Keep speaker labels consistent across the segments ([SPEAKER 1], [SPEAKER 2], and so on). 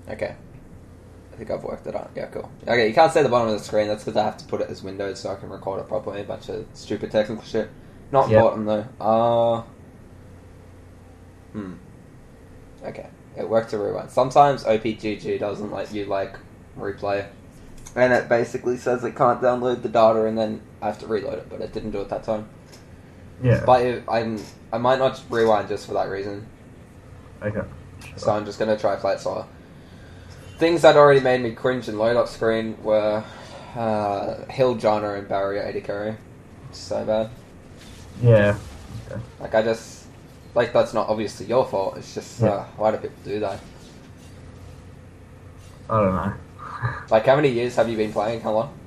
[SPEAKER 1] Okay. I think I've worked it out. Yeah, cool. Okay, you can't see the bottom of the screen. That's because I have to put it as windows so I can record it properly. A bunch of stupid technical shit. Not
[SPEAKER 2] Yep.
[SPEAKER 1] important though. Okay. It worked to rewind. Sometimes OPGG doesn't let you replay. And it basically says it can't download the data and then I have to reload it, but it didn't do it that time.
[SPEAKER 2] Yeah.
[SPEAKER 1] But I might not rewind just for that reason.
[SPEAKER 2] Okay. Sure.
[SPEAKER 1] So I'm just going to try play it slower. Things that already made me cringe in load up screen were Hill Jana and Barrier 80 Curry. So bad.
[SPEAKER 2] Yeah. Okay.
[SPEAKER 1] That's not obviously your fault. It's just, why do people do that?
[SPEAKER 2] I don't know.
[SPEAKER 1] How many years have you been playing? How long?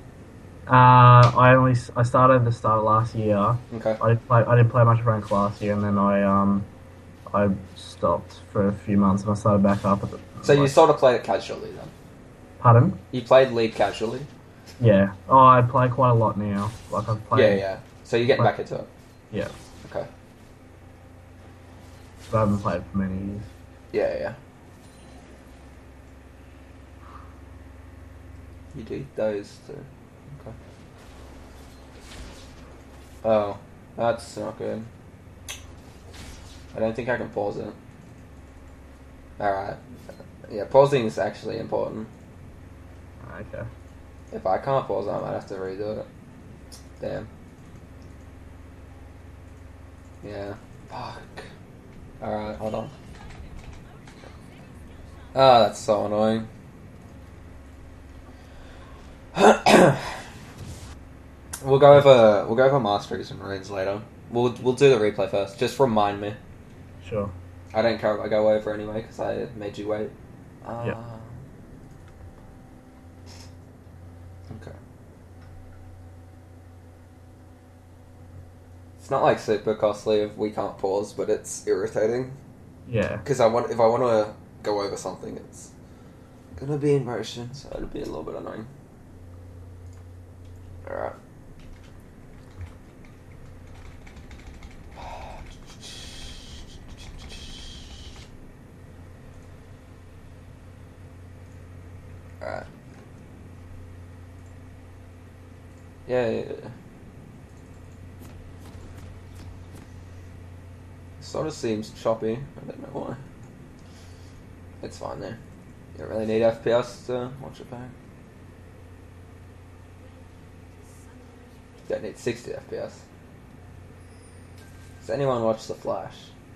[SPEAKER 2] I started the start of last year.
[SPEAKER 1] Okay.
[SPEAKER 2] I didn't play much ranked last year, and then I stopped for a few months, and I started back up.
[SPEAKER 1] So you sort of played it casually then?
[SPEAKER 2] Pardon?
[SPEAKER 1] You played League casually?
[SPEAKER 2] Yeah. Oh, I play quite a lot now. I've played.
[SPEAKER 1] Yeah. So you're getting back into it?
[SPEAKER 2] Yeah.
[SPEAKER 1] Okay.
[SPEAKER 2] But I haven't played for many years.
[SPEAKER 1] Yeah. You do those too. Okay. Oh, that's not good. I don't think I can pause it. Alright. Yeah, pausing is actually important.
[SPEAKER 2] Okay.
[SPEAKER 1] If I can't pause it, I might have to redo it. Damn. Yeah. Fuck. Alright, hold on. Ah, that's so annoying. We'll go over masteries and runes later. We'll do the replay first. Just remind me.
[SPEAKER 2] Sure.
[SPEAKER 1] I don't care if I go over anyway because I made you wait.
[SPEAKER 2] Yeah.
[SPEAKER 1] Okay. It's not super costly if we can't pause, but it's irritating.
[SPEAKER 2] Yeah.
[SPEAKER 1] Because if I want to go over something, it's gonna be in motion, so it'll be a little bit annoying. Alright. Alright. Yeah. Sort of seems choppy. I don't know why. It's fine there. You don't really need FPS to watch it back. You don't need 60 FPS. Does anyone watch The Flash?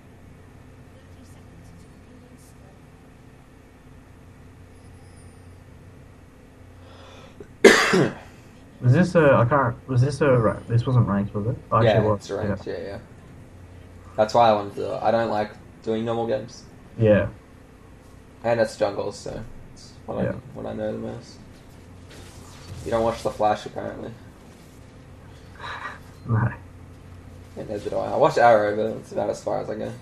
[SPEAKER 2] Was this this wasn't ranked, was it? Oh,
[SPEAKER 1] Yeah,
[SPEAKER 2] actually, it was.
[SPEAKER 1] it's ranked. Yeah. That's why I wanted to do it. I don't like doing normal games.
[SPEAKER 2] Yeah.
[SPEAKER 1] And it's jungle, so it's what I know the most. You don't watch The Flash, apparently.
[SPEAKER 2] No.
[SPEAKER 1] Yeah, neither do I. I watch Arrow, but it's about as far as I go.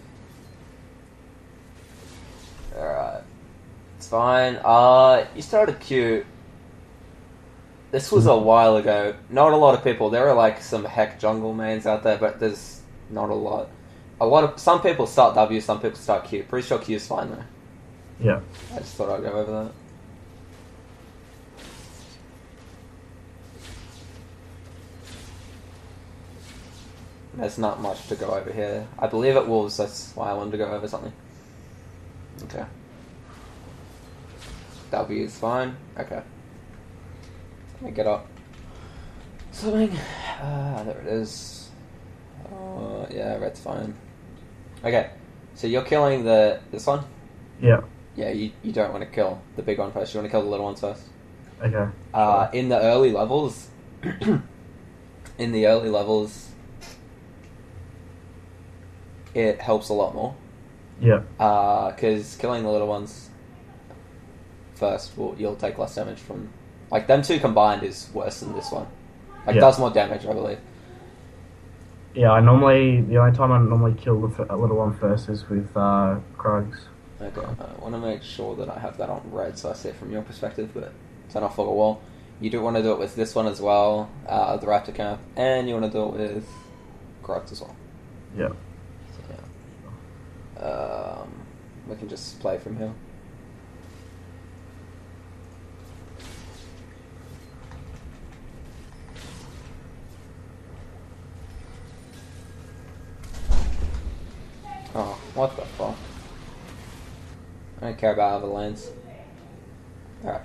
[SPEAKER 1] Alright. It's fine. You started cute. This was a while ago. Not a lot of people. There are some heck jungle mains out there, but there's not a lot. Some people start W, some people start Q. Pretty sure Q's fine though.
[SPEAKER 2] Yeah.
[SPEAKER 1] I just thought I'd go over that. There's not much to go over here. I believe it Wolves, that's why I wanted to go over something. Okay. W is fine. Okay. Let me get up. Something. There it is. Yeah, red's fine. Okay. So you're killing this one?
[SPEAKER 2] Yeah.
[SPEAKER 1] Yeah, you don't want to kill the big one first. You want to kill the little ones first.
[SPEAKER 2] Okay.
[SPEAKER 1] In the early levels, it helps a lot more.
[SPEAKER 2] Yeah.
[SPEAKER 1] Because killing the little ones first, you'll take less damage from... them two combined is worse than this one. Does more damage, I believe.
[SPEAKER 2] Yeah, the only time I normally kill the little one first is with Krugs.
[SPEAKER 1] Okay, I want to make sure that I have that on red so I see it from your perspective, but turn off log a wall. You do want to do it with this one as well, the Raptor Camp, and you want to do it with Krugs as well.
[SPEAKER 2] Yeah.
[SPEAKER 1] So, yeah. We can just play from here. What the fuck? I don't care about other lanes. Alright.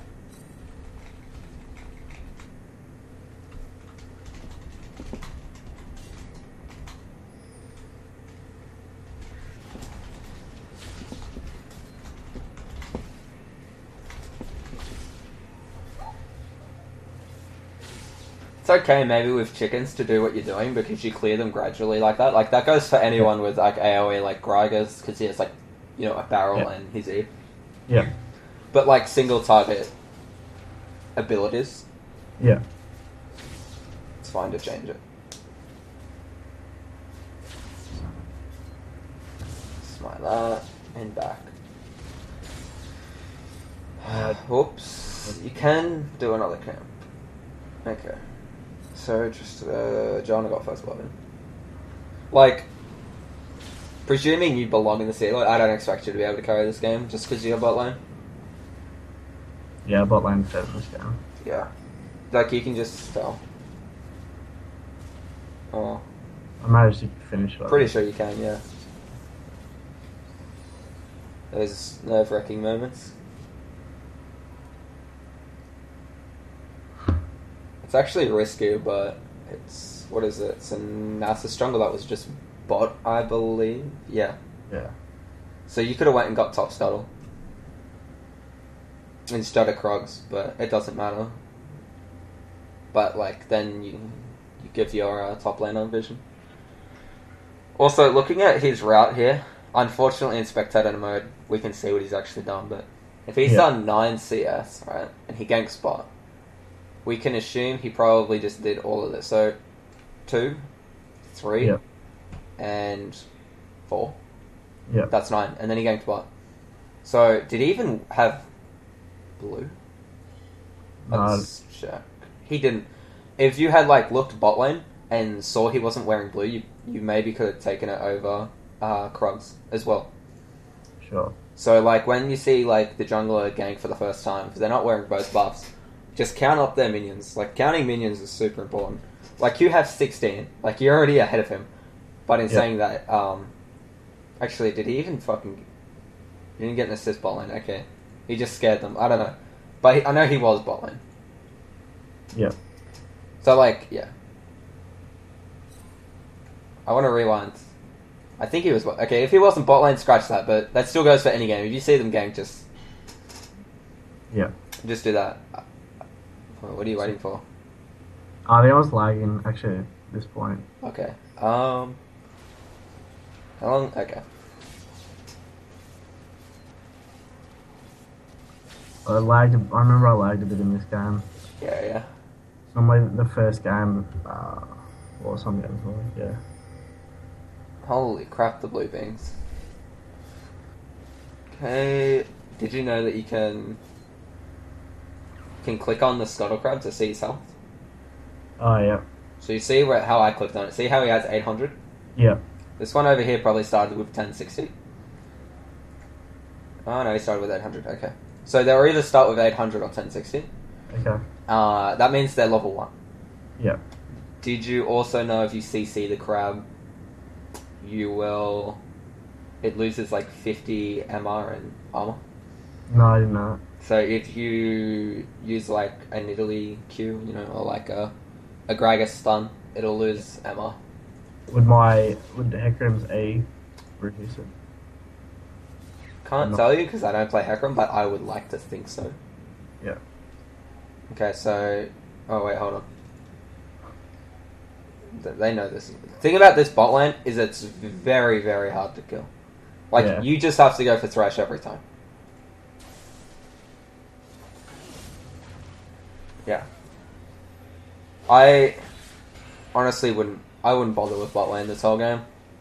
[SPEAKER 1] It's okay maybe with chickens to do what you're doing because you clear them gradually like that. Like that goes for anyone with like AoE like Gragas because he has like, you know, a barrel and his E.
[SPEAKER 2] Yeah.
[SPEAKER 1] But like single target abilities,
[SPEAKER 2] Yeah.
[SPEAKER 1] it's fine to change it. Smite that and back. Oops. You can do another camp. Okay. So, just, John got first weapon. Like, presuming you belong in the city, like, I don't expect you to be able to carry this game just because you're bot lane.
[SPEAKER 2] Yeah, bot lane says this game.
[SPEAKER 1] Yeah. Like, you can just tell. Oh.
[SPEAKER 2] I managed to finish it.
[SPEAKER 1] Pretty sure you can, yeah. Those nerve-wracking moments. It's actually risky, but it's... What is it? It's a Nasus jungle that was just bot, I believe. Yeah.
[SPEAKER 2] Yeah.
[SPEAKER 1] So you could have went and got top Stuttle. Instead of Krogs, but it doesn't matter. But, like, then you give your top laner vision. Also, looking at his route here, unfortunately in spectator mode, we can see what he's actually done, but if he's done 9 CS, right, and he ganks bot, we can assume he probably just did all of this. So, 2, 3, and 4.
[SPEAKER 2] Yeah.
[SPEAKER 1] That's 9. And then he ganked bot. So, did he even have blue? Let's check. He didn't. If you had, like, looked bot lane and saw he wasn't wearing blue, you maybe could have taken it over Krugs as well.
[SPEAKER 2] Sure.
[SPEAKER 1] So, like, when you see, like, the jungler gank for the first time, because they're not wearing both buffs, just count up their minions. Like, counting minions is super important. Like, you have 16. Like, you're already ahead of him. But in saying that, actually, did he even fucking... He didn't get an assist bot lane, okay. He just scared them, I don't know. But I know he was bot lane.
[SPEAKER 2] Yeah.
[SPEAKER 1] So, like, yeah. I want to rewind. I think he was... Okay, if he wasn't bot lane, scratch that, but that still goes for any game. If you see them gank, just...
[SPEAKER 2] Yeah.
[SPEAKER 1] Just do that. What are you waiting for?
[SPEAKER 2] I think I was lagging, actually, at this point.
[SPEAKER 1] Okay. How long? Okay.
[SPEAKER 2] I remember I lagged a bit in this game.
[SPEAKER 1] Yeah.
[SPEAKER 2] Normally the first game, or some games, yeah.
[SPEAKER 1] Holy crap, the blue beans. Okay. Did you know that you can click on the Scuttle Crab to see his health?
[SPEAKER 2] Oh, yeah.
[SPEAKER 1] So you see how I clicked on it. See how he has 800?
[SPEAKER 2] Yeah.
[SPEAKER 1] This one over here probably started with 1060. Oh no, he started with 800. Okay. So they'll either start with 800 or 1060.
[SPEAKER 2] Okay.
[SPEAKER 1] That means they're level 1.
[SPEAKER 2] Yeah.
[SPEAKER 1] Did you also know if you CC the crab, it loses like 50 MR and armor?
[SPEAKER 2] No, I didn't know.
[SPEAKER 1] So if you use like a Nidalee Q, or like a Gragas stun, it'll lose MR.
[SPEAKER 2] Would Hecarim's A reduce it?
[SPEAKER 1] Can't tell you because I don't play Hecarim, but I would like to think so.
[SPEAKER 2] Yeah.
[SPEAKER 1] Okay, so... Oh, wait, hold on. They know this. The thing about this bot lane is it's very, very hard to kill. Like, you just have to go for Thresh every time. Yeah. I honestly wouldn't bother with bot lane this whole game.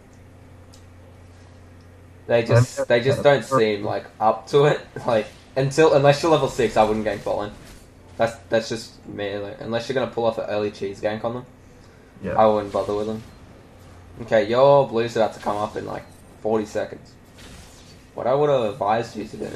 [SPEAKER 1] They just don't seem like up to it. Like unless you're level 6, I wouldn't gank bot lane. That's just me. Like, unless you're gonna pull off an early cheese gank on them, I wouldn't bother with them. Okay, your blue's about to come up in like 40 seconds. What I would have advised you to do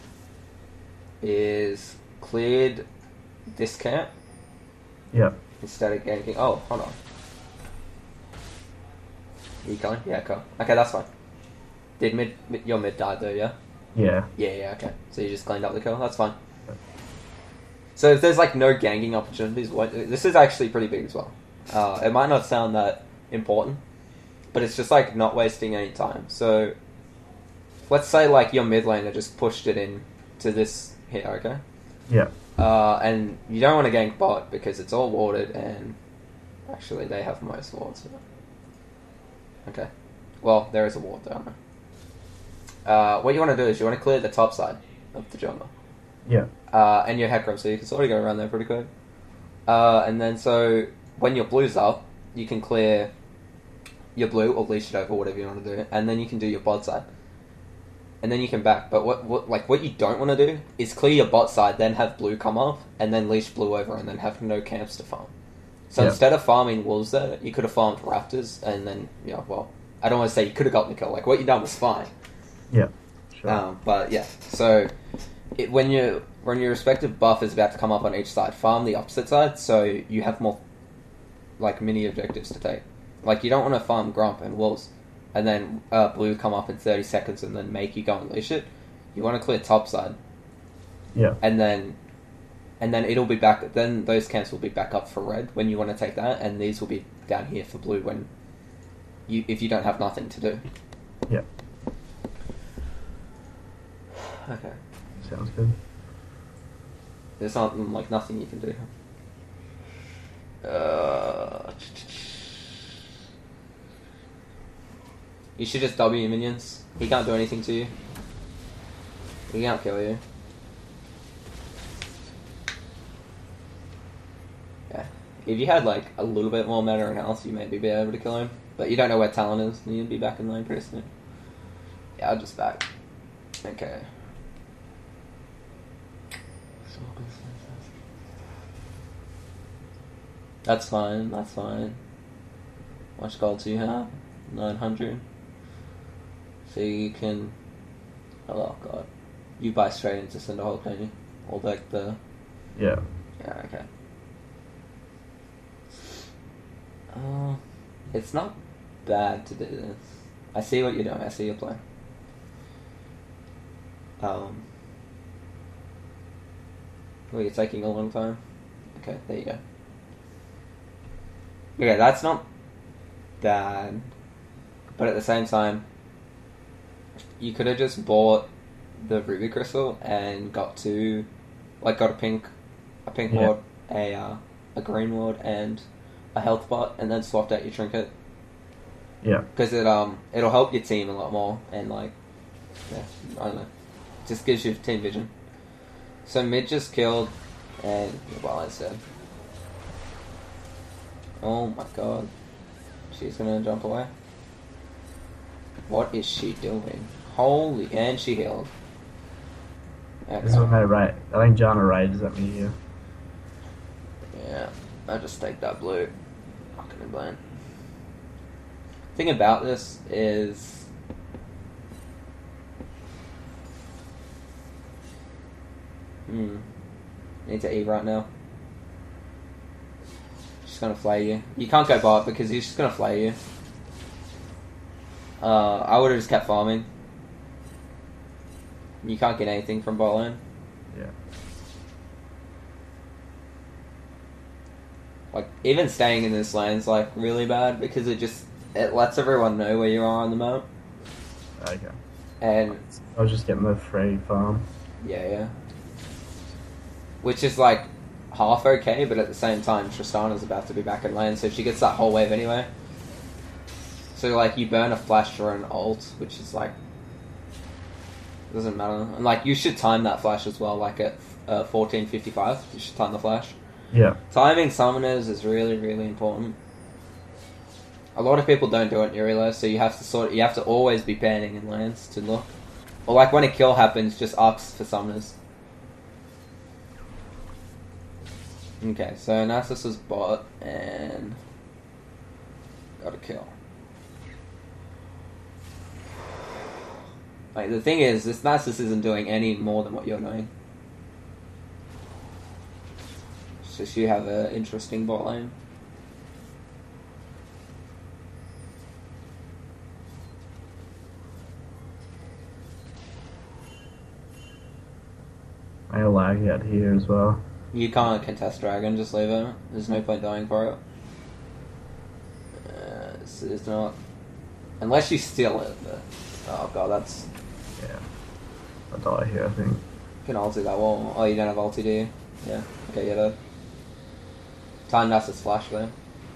[SPEAKER 1] is cleared this camp.
[SPEAKER 2] Yeah.
[SPEAKER 1] Instead of ganking. Oh, hold on. Are you coming? Yeah, cool. Okay, that's fine. Did your mid die though? Yeah.
[SPEAKER 2] Yeah.
[SPEAKER 1] Yeah. Okay. So you just cleaned up the kill. That's fine. So if there's like no ganking opportunities, this is actually pretty big as well. It might not sound that important, but it's just like not wasting any time. So let's say like your mid laner just pushed it in to this here, okay?
[SPEAKER 2] Yeah.
[SPEAKER 1] And you don't want to gank bot because it's all warded, and actually they have most wards. So. Okay. Well, there is a ward down there. What you want to do is you want to clear the top side of the jungle.
[SPEAKER 2] Yeah.
[SPEAKER 1] And your Hecarim, so you can sort of go around there pretty quick. And then so when your blue's up, you can clear your blue or leash it over, whatever you want to do, and then you can do your bot side. And then you can back. But what you don't want to do is clear your bot side, then have blue come off, and then leash blue over, and then have no camps to farm. So instead of farming wolves there, you could have farmed raptors, and then, well, I don't want to say you could have gotten the kill. Like, what you done was fine.
[SPEAKER 2] Yeah. Sure.
[SPEAKER 1] But yeah, so when your respective buff is about to come up on each side, farm the opposite side, so you have more, like, mini objectives to take. Like, you don't want to farm Grump and wolves, and then blue come up in 30 seconds and then make you go and leash it. You want to clear top side.
[SPEAKER 2] Yeah.
[SPEAKER 1] And then it'll be back. Then those camps will be back up for red when you want to take that, and these will be down here for blue if you don't have nothing to do.
[SPEAKER 2] Yeah.
[SPEAKER 1] Okay.
[SPEAKER 2] Sounds good.
[SPEAKER 1] There's not like nothing you can do. You should just W your minions. He can't do anything to you. He can't kill you. Yeah. If you had like a little bit more meta and health, you maybe be able to kill him. But you don't know where Talon is, and you'd be back in lane pretty soon. Yeah, I'll just back. Okay. That's fine, that's fine. How much gold do you have? 900. So you can... Oh, God. You buy straight into Cinderhole, can you? Or like the...
[SPEAKER 2] Yeah.
[SPEAKER 1] Yeah, okay. It's not bad to do this. I see what you're doing, I see your plan. Well, you're taking a long time. Okay, there you go. Okay, that's not bad. But at the same time, you could have just bought the Ruby Crystal and got a pink ward, a green ward, and a health bot, and then swapped out your trinket.
[SPEAKER 2] Yeah.
[SPEAKER 1] Because it'll help your team a lot more, and I don't know, just gives you team vision. So mid just killed, and it's dead. Oh my god. She's gonna jump away. What is she doing? Holy, and she healed. Okay.
[SPEAKER 2] This is what I rate. I think Janna raided at me here.
[SPEAKER 1] Yeah, I just take that blue. Fucking insane. Thing about this is... Need to eat right now. She's gonna flay you. You can't go bot because he's just gonna flay you. I would have just kept farming. You can't get anything from bot lane.
[SPEAKER 2] Yeah.
[SPEAKER 1] Like, even staying in this lane is like really bad because it lets everyone know where you are on the map.
[SPEAKER 2] Okay.
[SPEAKER 1] And
[SPEAKER 2] I was just getting the free farm.
[SPEAKER 1] yeah. Which is like half okay, but at the same time Tristana's about to be back in lane, so she gets that whole wave anyway. So like you burn a flash for an ult, which is like doesn't matter. And like you should time that flash as well, like at 14:55, you should time the flash.
[SPEAKER 2] Yeah.
[SPEAKER 1] Timing summoners is really, really important. A lot of people don't do it in Elo, so you have to always be panning in lanes to look. Or like when a kill happens, just ask for summoners. Okay, so Nasus is bot and got a kill. Like the thing is, this Nasus isn't doing any more than what you're doing. It's just you have an interesting bot lane.
[SPEAKER 2] I lag out here as well.
[SPEAKER 1] You can't contest dragon, just leave it. There's no point dying for it. It's not... Unless you steal it, but... Oh god, that's...
[SPEAKER 2] Yeah. I die here, I think.
[SPEAKER 1] You can ulti that wall. Oh, you don't have ulti, do you? Yeah. Okay, yeah, though. Time Nasa's flash, though.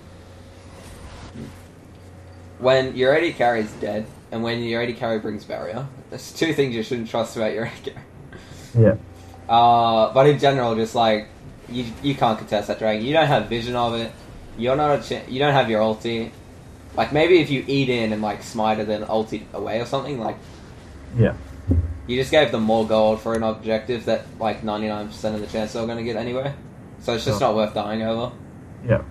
[SPEAKER 1] When your AD carry is dead, and when your AD carry brings barrier, there's two things you shouldn't trust about your AD carry.
[SPEAKER 2] Yeah.
[SPEAKER 1] But in general, just like you can't contest that dragon. You don't have vision of it. You're not you don't have your ulti. Like maybe if you eat in and like smite it then ulti away or something. Like
[SPEAKER 2] Yeah.
[SPEAKER 1] you just gave them more gold for an objective that like 99% of the chance they're going to get anyway. So it's just not worth dying over.
[SPEAKER 2] Yeah.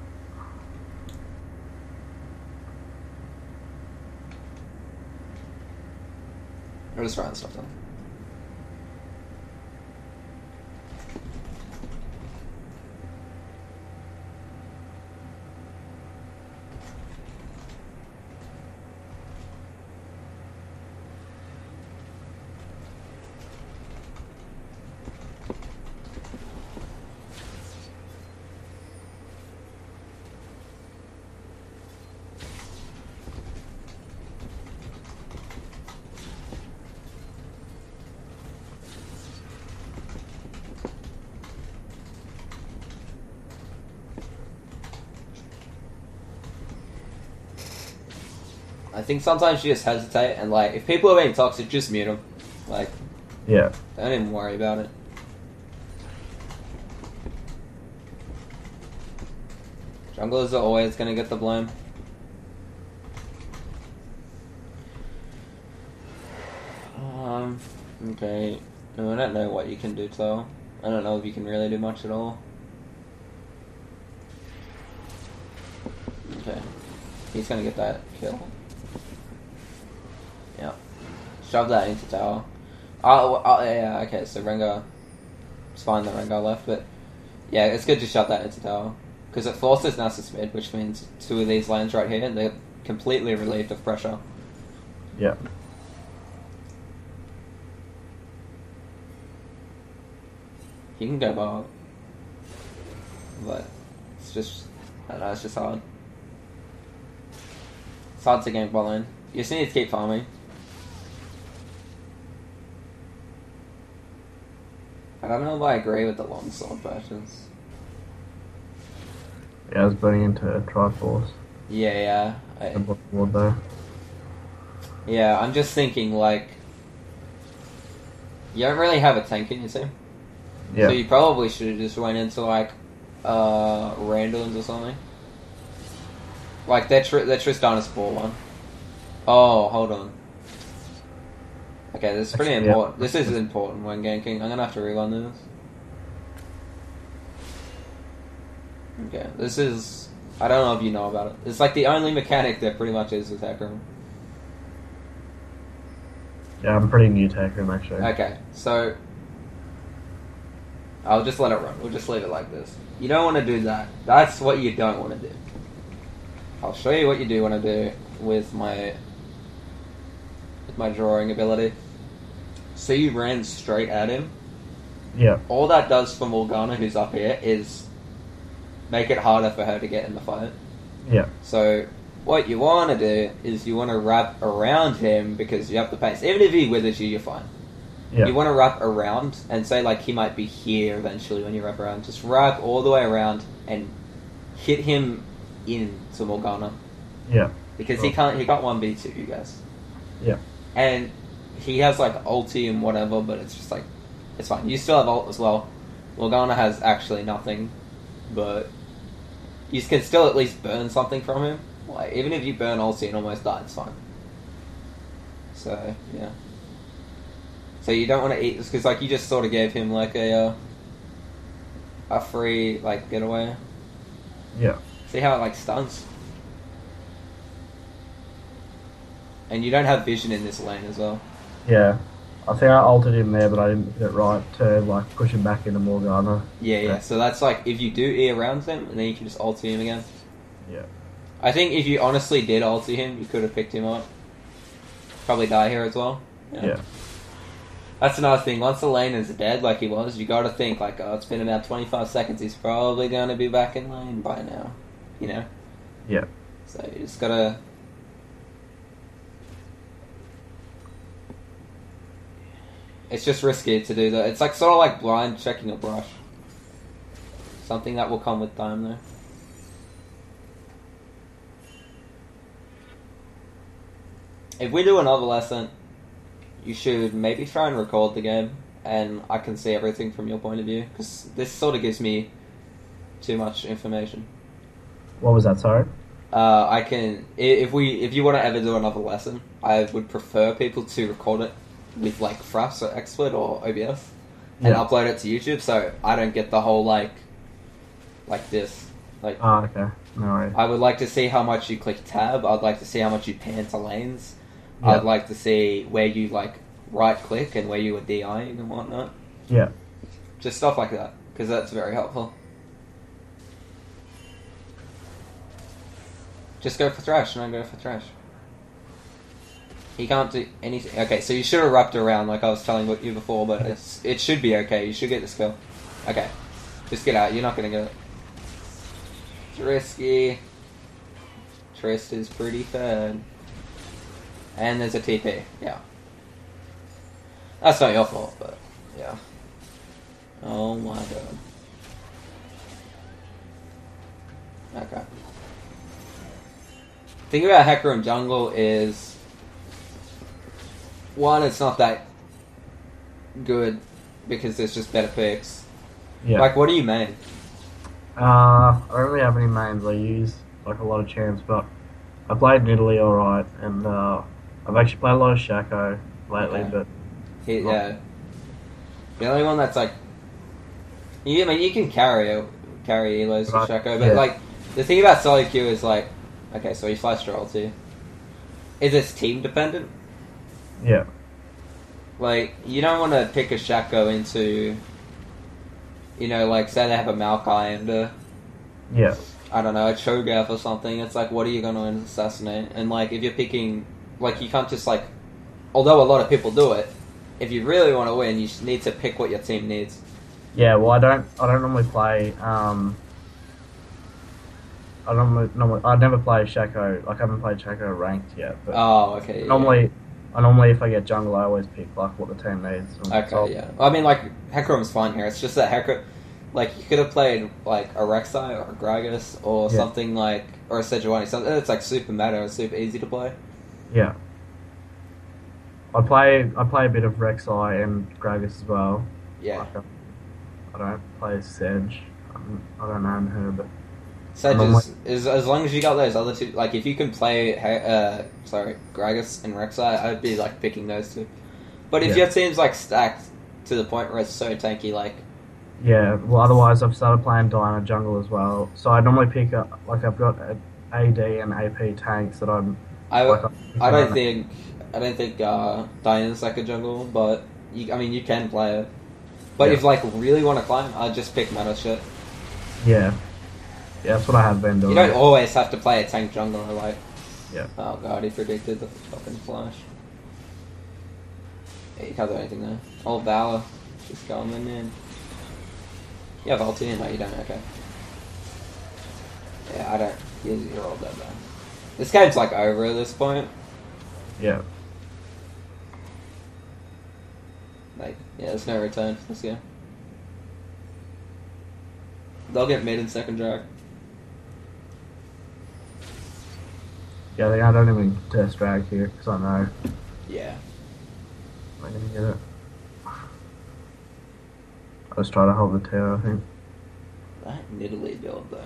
[SPEAKER 1] Or just throwing stuff down. I think sometimes you just hesitate and like if people are being toxic, just mute them. Like,
[SPEAKER 2] Yeah.
[SPEAKER 1] don't even worry about it. Junglers are always going to get the blame. Okay. No, I don't know what you can do, so I don't know if you can really do much at all. Okay. He's going to get that kill. Yeah. Shove that into tower. Yeah, okay, so Rengar... It's fine that Rengar left, but... Yeah, it's good to shove that into tower. Because it forces Nasus mid, which means two of these lanes right here, they're completely relieved of pressure.
[SPEAKER 2] Yeah.
[SPEAKER 1] He can go bar. But... It's just... I don't know, it's just hard. It's hard to gank bot lane. You just need to keep farming. I don't know if I agree with the long sword purchase.
[SPEAKER 2] Yeah, I was burning into Triforce.
[SPEAKER 1] Yeah.
[SPEAKER 2] The bottom ward though.
[SPEAKER 1] Yeah, I'm just thinking, like... You don't really have a tank in your team.
[SPEAKER 2] Yeah.
[SPEAKER 1] So you probably should have just went into, like, Randuin's or something. Like, their Tristana Spore one. Oh, hold on. Okay, this is pretty
[SPEAKER 2] Actually,
[SPEAKER 1] important.
[SPEAKER 2] yeah.
[SPEAKER 1] This is important when ganking. I'm gonna have to rerun this. Okay, this is... I don't know if you know about it. It's like the only mechanic that pretty much is with Hecarim.
[SPEAKER 2] Yeah, I'm pretty new to Hecarim actually.
[SPEAKER 1] Okay, so... I'll just let it run. We'll just leave it like this. You don't want to do that. That's what you don't want to do. I'll show you what you do want to do with my drawing ability. So you ran straight at him.
[SPEAKER 2] Yeah.
[SPEAKER 1] All that does for Morgana, who's up here, is make it harder for her to get in the fight.
[SPEAKER 2] Yeah.
[SPEAKER 1] So what you want to do is you want to wrap around him because you have the pace. Even if he withers you, you're fine.
[SPEAKER 2] Yeah.
[SPEAKER 1] You want to wrap around and say like he might be here eventually when you wrap around. Just wrap all the way around and hit him into Morgana.
[SPEAKER 2] Yeah.
[SPEAKER 1] Because he can't 1v2 you guys.
[SPEAKER 2] Yeah.
[SPEAKER 1] And he has like ulti and whatever, but it's just like it's fine. You still have ult as well. Morgana has actually nothing, but you can still at least burn something from him. Like even if you burn ulti and almost die, it's fine. So yeah. So you don't want to eat this because like you just sort of gave him like a free like getaway.
[SPEAKER 2] Yeah.
[SPEAKER 1] See how it like stuns. And you don't have vision in this lane as well.
[SPEAKER 2] Yeah. I think I altered him there, but I didn't get it right to like push him back into Morgana.
[SPEAKER 1] Yeah. So that's like if you do E around him, and then you can just ulti him again.
[SPEAKER 2] Yeah.
[SPEAKER 1] I think if you honestly did ulti him, you could have picked him up. Probably die here as well.
[SPEAKER 2] Yeah.
[SPEAKER 1] That's another thing. Once the lane is dead, like he was, you got to think like, oh, it's been about 25 seconds. He's probably going to be back in lane by now, you know.
[SPEAKER 2] Yeah.
[SPEAKER 1] So you just gotta. It's just risky to do that. It's like sort of like blind checking a brush. Something that will come with time, though. If we do another lesson, you should maybe try and record the game, and I can see everything from your point of view, because this sort of gives me too much information.
[SPEAKER 2] What was that, sorry?
[SPEAKER 1] I can if you want to ever do another lesson, I would prefer people to record it with like Frust or XSplit or OBS and upload it to YouTube, so I don't get the whole like this. Like,
[SPEAKER 2] oh, okay, no worries.
[SPEAKER 1] I would like to see how much you click tab. I'd like to see how much you pan to lanes.
[SPEAKER 2] Yeah.
[SPEAKER 1] I'd like to see where you like right click and where you were DIing and whatnot.
[SPEAKER 2] Yeah.
[SPEAKER 1] Just stuff like that, because that's very helpful. Just go for Thresh, and go for Thresh. He can't do anything. Okay, so you should have wrapped around like I was telling you before, but it should be okay. You should get this kill. Okay. Just get out. You're not going to get it. It's risky. Trist is pretty fed. And there's a TP. Yeah. That's not your fault, but yeah. Oh my god. Okay. The thing about Hecarim jungle is, one, it's not that good because there's just better picks.
[SPEAKER 2] Yeah.
[SPEAKER 1] Like, what do you main?
[SPEAKER 2] I don't really have any mains. I use like a lot of champs, but I played Nidalee alright, and I've actually played a lot of Shaco lately,
[SPEAKER 1] Okay.
[SPEAKER 2] but
[SPEAKER 1] Yeah. The only one that's like, I mean, you can carry Elos with
[SPEAKER 2] Right,
[SPEAKER 1] Shaco, but
[SPEAKER 2] yeah.
[SPEAKER 1] like, the thing about solo queue is like, okay, so he flashed your ulti. Is this team dependent?
[SPEAKER 2] yeah,
[SPEAKER 1] Like, you don't want to pick a Shaco into, you know, like, say they have a Maokai and
[SPEAKER 2] yeah,
[SPEAKER 1] I don't know, a Cho'Gath or something. It's like, what are you going to assassinate? And like, if you're picking, like, you can't just like, although a lot of people do it, if you really want to win, you need to pick what your team needs.
[SPEAKER 2] yeah. Well, I don't normally play. I never play Shaco. Like, I haven't played Shaco ranked yet. But
[SPEAKER 1] Oh, okay. Yeah.
[SPEAKER 2] normally, if I get jungle, I always pick like what the team needs.
[SPEAKER 1] Okay,
[SPEAKER 2] So-
[SPEAKER 1] yeah. I mean, like, Hecarim's fine here. It's just that Hecarim, like, you could have played, like, a Rek'Sai or a Gragas or
[SPEAKER 2] Yeah.
[SPEAKER 1] something like, or a Sejuani, something that's, like, super meta and super easy to play.
[SPEAKER 2] Yeah. I play a bit of Rek'Sai and Gragas as well.
[SPEAKER 1] Yeah.
[SPEAKER 2] Like, I don't play Sedge. I don't know her, but
[SPEAKER 1] Sedge is as long as you got those other two, like, if you can play, Gragas and Rek'Sai, I'd be, like, picking those two. But if
[SPEAKER 2] Yeah.
[SPEAKER 1] your team's, like, stacked to the point where it's so tanky, like,
[SPEAKER 2] yeah. Well, otherwise I've started playing Diana jungle as well. So I normally pick up like I've got AD and AP tanks that I'm.
[SPEAKER 1] I
[SPEAKER 2] Like,
[SPEAKER 1] don't think Diana's like a jungle, but you can play it. But
[SPEAKER 2] Yeah.
[SPEAKER 1] if like really want to climb, I'd just pick meta shit.
[SPEAKER 2] Yeah. Yeah, that's what I have been doing.
[SPEAKER 1] You don't always have to play a tank jungler. Like,
[SPEAKER 2] Yeah.
[SPEAKER 1] oh god, he predicted the fucking flash. Yeah, you can't do anything there. Old Valor, just going in. You have ulti? No, you don't. Okay. Yeah, I don't. You're all dead though. This game's like over at this point.
[SPEAKER 2] Yeah.
[SPEAKER 1] Like, yeah, there's no return for this game. They'll get mid and second drag.
[SPEAKER 2] Yeah, I don't even test drag here because I know
[SPEAKER 1] Yeah.
[SPEAKER 2] I'm gonna get it. I just try to hold the tower, I think.
[SPEAKER 1] That Nidalee build though.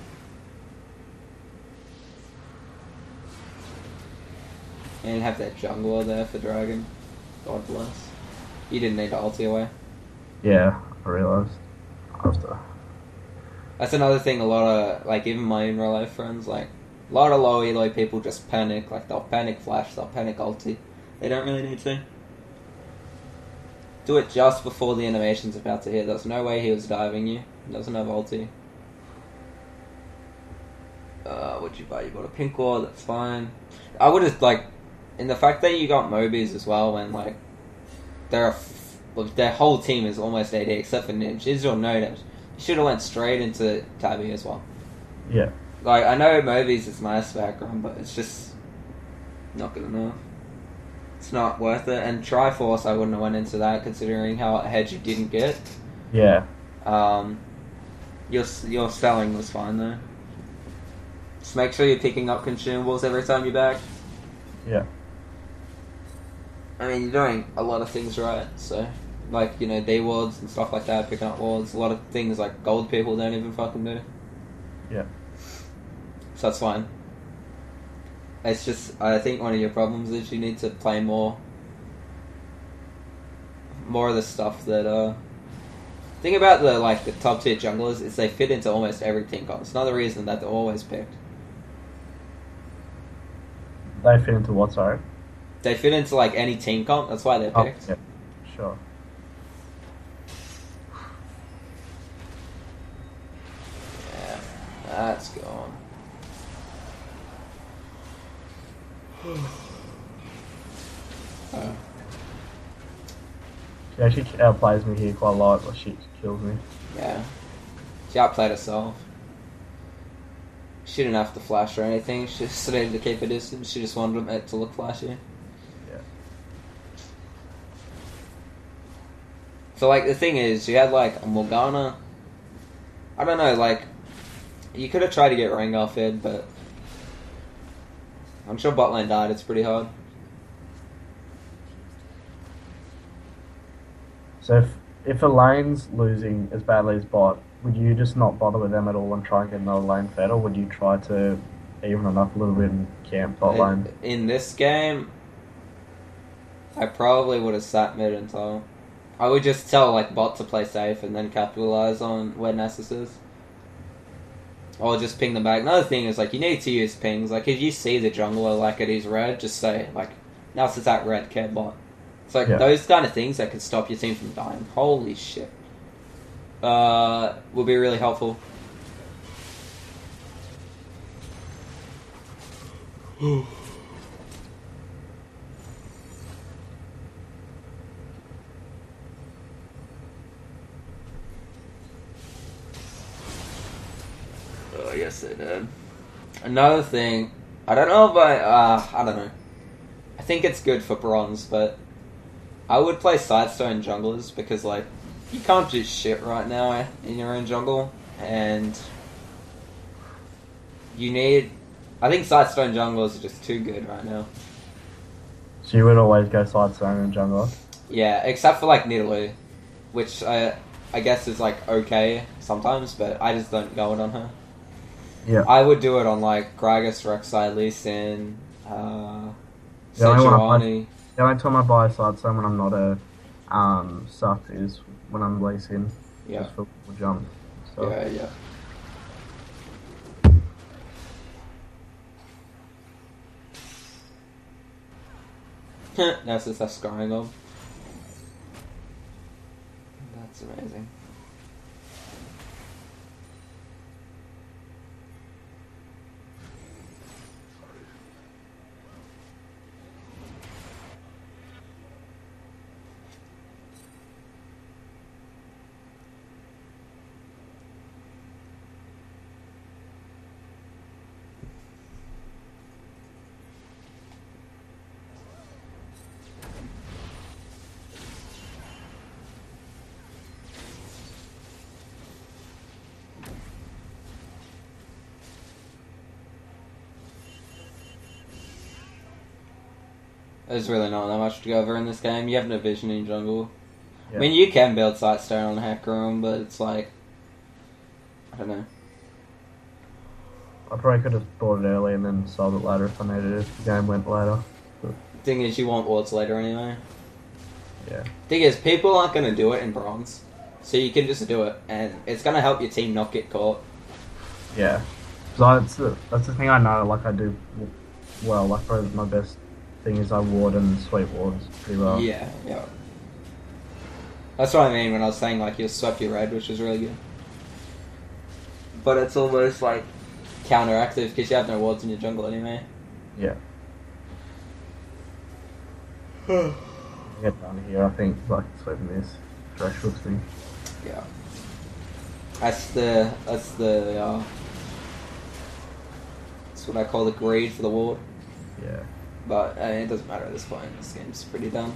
[SPEAKER 1] And have that jungler there for Dragon. God bless. You didn't need to ulti away.
[SPEAKER 2] Yeah, I realised. After.
[SPEAKER 1] That's another thing, a lot of, like, even my in real life friends, like, a lot of low elo people just panic. Like, they'll panic flash, they'll panic ulti. They don't really need to. Do it just before the animation's about to hit. There's no way he was diving you. He doesn't have ulti. What'd you buy? You bought a pink ward, that's fine. I would have, like, in the fact that you got Mobies as well when, like, there are look, their whole team is almost AD except for Nibs. Israel no Nibs. You should have went straight into Tabby as well.
[SPEAKER 2] Yeah.
[SPEAKER 1] Like, I know Movies is nice background, but it's just not good enough. It's not worth it. And Triforce, I wouldn't have went into that considering how ahead you didn't get.
[SPEAKER 2] Yeah.
[SPEAKER 1] Your selling was fine though. Just make sure you're picking up consumables every time you're back.
[SPEAKER 2] Yeah.
[SPEAKER 1] I mean, you're doing a lot of things right, so... Like, you know, D wards and stuff like that, picking up wards. A lot of things like gold people don't even fucking do.
[SPEAKER 2] Yeah.
[SPEAKER 1] So that's fine. It's just, I think one of your problems is you need to play more of the stuff that, thing about the top tier junglers is they fit into almost every team comp. It's another reason that they're always picked.
[SPEAKER 2] They fit into what, sorry?
[SPEAKER 1] They fit into, like, any team comp, that's why they're picked.
[SPEAKER 2] Yeah, sure.
[SPEAKER 1] Yeah, that's gone.
[SPEAKER 2] She actually outplays me here quite a lot, but she kills me.
[SPEAKER 1] Yeah. She outplayed herself. She didn't have to flash or anything, she just needed to keep a distance, she just wanted it to look flashy.
[SPEAKER 2] Yeah.
[SPEAKER 1] So, like, the thing is, you had, like, a Morgana. I don't know, like, you could have tried to get Rengar fed, but I'm sure bot lane died, it's pretty hard.
[SPEAKER 2] So if a lane's losing as badly as bot, would you just not bother with them at all and try and get another lane fed, or would you try to even it up a little bit and camp bot lane?
[SPEAKER 1] In this game, I probably would have sat mid until... I would just tell, like, bot to play safe and then capitalize on where necessary. Or just ping them back. Another thing is, like, you need to use pings. Like, if you see the jungler, like, it is red, just say, like, now it's that red, care bot. It's like, those kind of things that could stop your team from dying. Holy shit. Will be really helpful. Oh, yes they did. Another thing, I don't know if I don't know. I think it's good for bronze, but I would play Sidestone junglers because, like, you can't do shit right now in your own jungle, and you need... I think Sidestone junglers are just too good right now.
[SPEAKER 2] So you would always go Sidestone and jungler?
[SPEAKER 1] Yeah, except for, like, Nidalee, which I guess is, like, okay sometimes, but I just don't go it on her.
[SPEAKER 2] Yeah.
[SPEAKER 1] I would do it on, like, Gragas, Rek'Sai, Lee Sin, Sejuani.
[SPEAKER 2] The only time I buy a Sidestone when I'm not a suck is when I'm Lee Sin.
[SPEAKER 1] Yeah.
[SPEAKER 2] Just for jump. So.
[SPEAKER 1] Yeah. That's just a scarring of. That's amazing. There's really not that much to go over in this game. You have no vision in jungle. Yeah. I mean, you can build Sightstone on Hack Room, but it's like... I don't know.
[SPEAKER 2] I probably could have bought it early and then sold it later if I needed it, if the game went later. But...
[SPEAKER 1] Thing is, you want wards later anyway.
[SPEAKER 2] Yeah.
[SPEAKER 1] Thing is, people aren't going to do it in bronze. So you can just do it, and it's going to help your team not get caught.
[SPEAKER 2] Yeah. So that's the thing I know, like, I do well. Like, probably my best thing is I ward and sweep wards pretty well.
[SPEAKER 1] Yeah. That's what I mean when I was saying, like, you'll sweep your red, which is really good. But it's almost, like, counteractive, because you have no wards in your jungle anyway.
[SPEAKER 2] Yeah. get done here. I think like sweeping this threshold thing.
[SPEAKER 1] Yeah. That's what I call the greed for the ward.
[SPEAKER 2] Yeah.
[SPEAKER 1] But it doesn't matter at this point. This game's pretty done.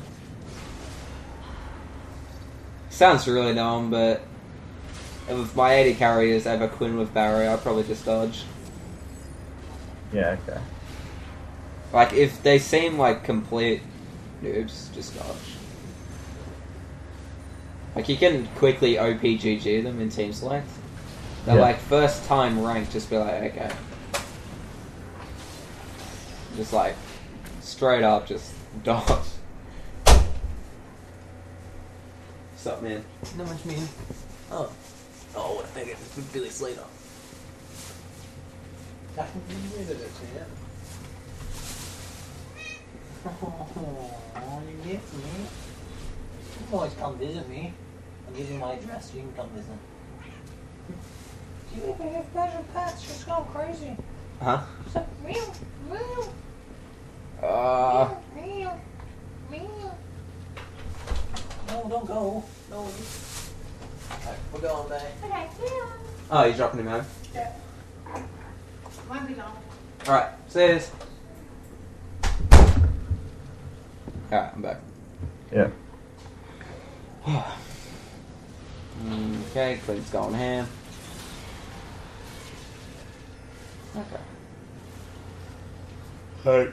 [SPEAKER 1] Sounds really dumb, but if my 80 carry is ever Quinn with Barry, I'll probably just dodge.
[SPEAKER 2] Yeah. Okay.
[SPEAKER 1] Like, if they seem like complete noobs, just dodge. Like, you can quickly OPGG them in Team Select. They're like, first time ranked, just be like, okay. Just like, straight up, just dodge. What's up, man?
[SPEAKER 3] Not much, man. Oh, what a figure. It's Billy Slater. That's what you did it, champ. Oh, you miss me. You can always come visit me. I'll give you my address so you can come visit. Do you even have pleasure pets? She's going crazy.
[SPEAKER 1] Huh?
[SPEAKER 3] She's like, meow, meow, meow, meow. No, don't go. No. Alright, we're going, babe.
[SPEAKER 4] Okay, yeah.
[SPEAKER 1] Oh, you're dropping him home?
[SPEAKER 4] Yeah. Might be gone.
[SPEAKER 1] Alright, see yous. Alright, I'm back.
[SPEAKER 2] Yeah.
[SPEAKER 1] Okay, Clint's going ham. Okay. Hey.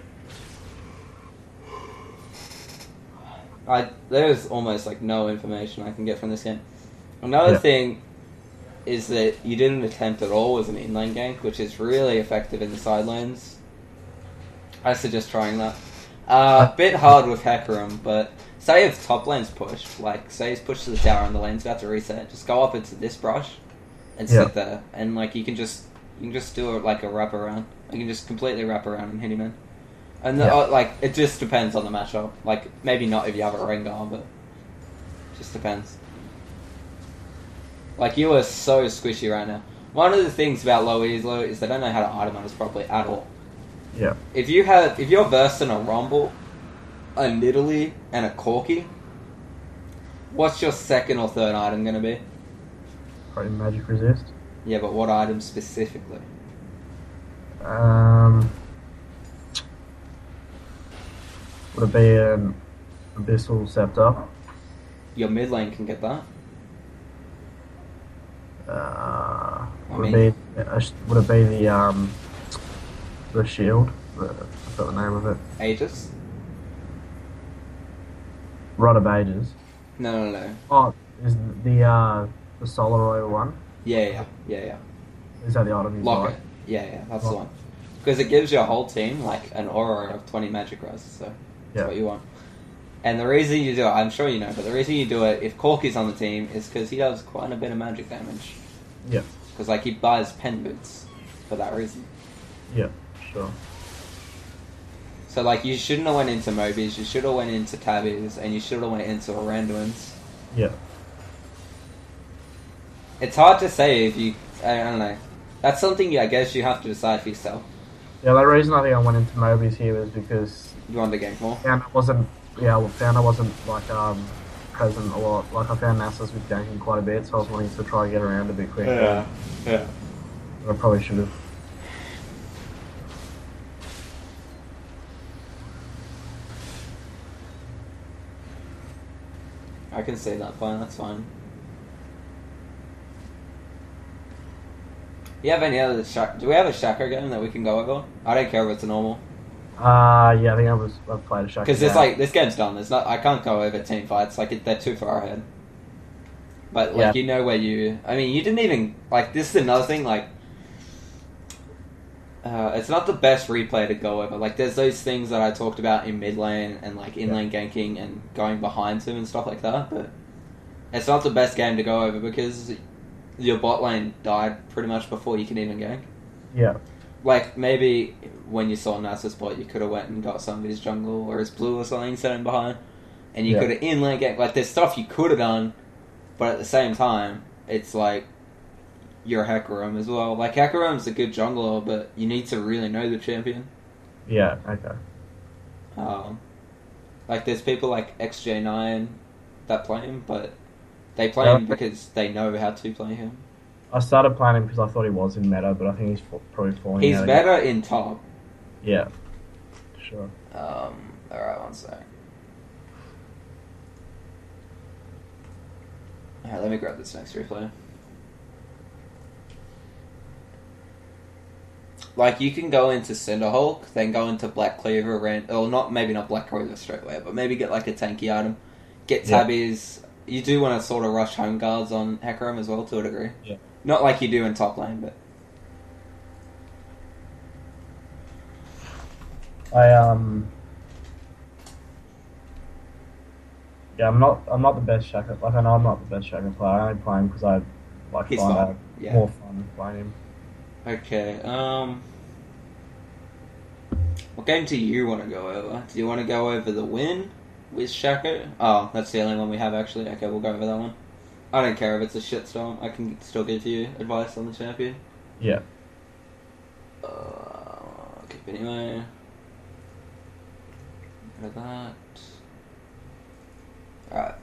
[SPEAKER 1] There's almost like no information I can get from this game. Another thing is that you didn't attempt at all with an inlane gank, which is really effective in the side lanes. I suggest trying that. A bit hard with Hecarim, but say if top lane's pushed, like say he's pushed to the tower and the lane's about to reset, just go up into this brush and sit there, and like you can just do it like a wrap around. You can just completely wrap around and hit him in. And like it just depends on the matchup. Like maybe not if you have a Rengar, but it just depends. Like you are so squishy right now. One of the things about low elo is they don't know how to itemize properly at all.
[SPEAKER 2] Yeah.
[SPEAKER 1] If you're versed in a Rumble, a Nidalee, and a Corki, what's your second or third item going to be?
[SPEAKER 2] Probably magic resist.
[SPEAKER 1] Yeah, but what item specifically?
[SPEAKER 2] Would it be an Abyssal Scepter?
[SPEAKER 1] Your mid lane can get that.
[SPEAKER 2] Would it be the shield? I forgot the name of it.
[SPEAKER 1] Aegis?
[SPEAKER 2] Rod of Ages.
[SPEAKER 1] No.
[SPEAKER 2] Oh, is the Solar Oil one?
[SPEAKER 1] Yeah.
[SPEAKER 2] Is that the item you
[SPEAKER 1] Lock
[SPEAKER 2] buy?
[SPEAKER 1] it. Yeah, that's the one. Because it gives your whole team like an aura of 20 magic res, so that's what you want. And the reason you do it, I'm sure you know, but the reason you do it if Corky's on the team is because he does quite a bit of magic damage.
[SPEAKER 2] Yeah.
[SPEAKER 1] Because like he buys pen boots for that reason.
[SPEAKER 2] Yeah, sure.
[SPEAKER 1] So like you shouldn't have went into Mobies, you should have went into Tabbies, and you should have went into Aranduins.
[SPEAKER 2] Yeah.
[SPEAKER 1] It's hard to say if you, I don't know. That's something I guess you have to decide for yourself.
[SPEAKER 2] Yeah, the reason I think I went into Mobies here was because
[SPEAKER 1] You want to gank more?
[SPEAKER 2] Founder wasn't like present a lot. Like I found Nasus was ganking quite a bit, so I was wanting to try and get around a bit quicker.
[SPEAKER 1] Yeah.
[SPEAKER 2] But I probably should have.
[SPEAKER 1] I can see that fine, that's fine. Do you have any other do we have a Shaco game that we can go over? I don't care if it's a normal.
[SPEAKER 2] Yeah, I think I've played a Shaco.
[SPEAKER 1] Because it's like, this game's done. I can't go over team fights. Like, they're too far ahead. But, like, you know where you... I mean, you didn't even... Like, this is another thing, like... it's not the best replay to go over. Like, there's those things that I talked about in mid lane and, like, in lane ganking and going behind him and stuff like that. But it's not the best game to go over because your bot lane died pretty much before you can even gank.
[SPEAKER 2] Yeah.
[SPEAKER 1] Like, maybe when you saw Nasus bot, you could have went and got some of his jungle or his blue or something, set him behind. And you could have in-lane gank. Like, there's stuff you could have done, but at the same time, it's like, you're a Hecarim as well. Like, Hecarim's a good jungler, but you need to really know the champion.
[SPEAKER 2] Yeah, okay.
[SPEAKER 1] Like, there's people like XJ9 that play him, but they play him because they know how to play him.
[SPEAKER 2] I started playing him because I thought he was in meta, but I think he's probably falling
[SPEAKER 1] He's
[SPEAKER 2] out
[SPEAKER 1] better in top.
[SPEAKER 2] Yeah, sure.
[SPEAKER 1] Alright, one sec. Alright, let me grab this next replay. Like, you can go into Cinderhulk, then go into Black Cleaver, maybe not Black Cleaver straight away, but maybe get like a tanky item. Get tabbies. You do want to sort of rush home guards on Hecarim as well, to a degree.
[SPEAKER 2] Yeah.
[SPEAKER 1] Not like you do in top lane, but...
[SPEAKER 2] Yeah, I'm not the best Shaka. Like, I know I'm not the best Shaka player. I only play him because I like
[SPEAKER 1] He's
[SPEAKER 2] find
[SPEAKER 1] fun.
[SPEAKER 2] out
[SPEAKER 1] Yeah.
[SPEAKER 2] more fun playing him.
[SPEAKER 1] Okay, what game do you want to go over? Do you want to go over the win with Shaco? Oh, that's the only one we have, actually. Okay, we'll go over that one. I don't care if it's a shitstorm. I can still give you advice on the champion.
[SPEAKER 2] Yeah.
[SPEAKER 1] Okay, but anyway. Go to that. Alright.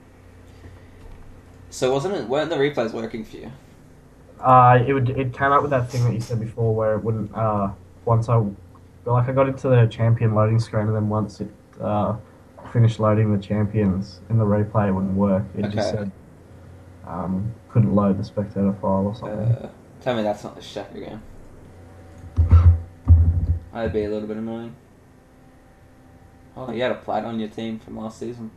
[SPEAKER 1] So weren't the replays working for you?
[SPEAKER 2] It came up with that thing that you said before where it wouldn't once I got into the champion loading screen, and then once it finished loading the champions in the replay, it wouldn't work. It just said couldn't load the spectator file or something.
[SPEAKER 1] Tell me that's not the Shaco game. That'd be a little bit annoying. Oh, you had a plat on your team from last season.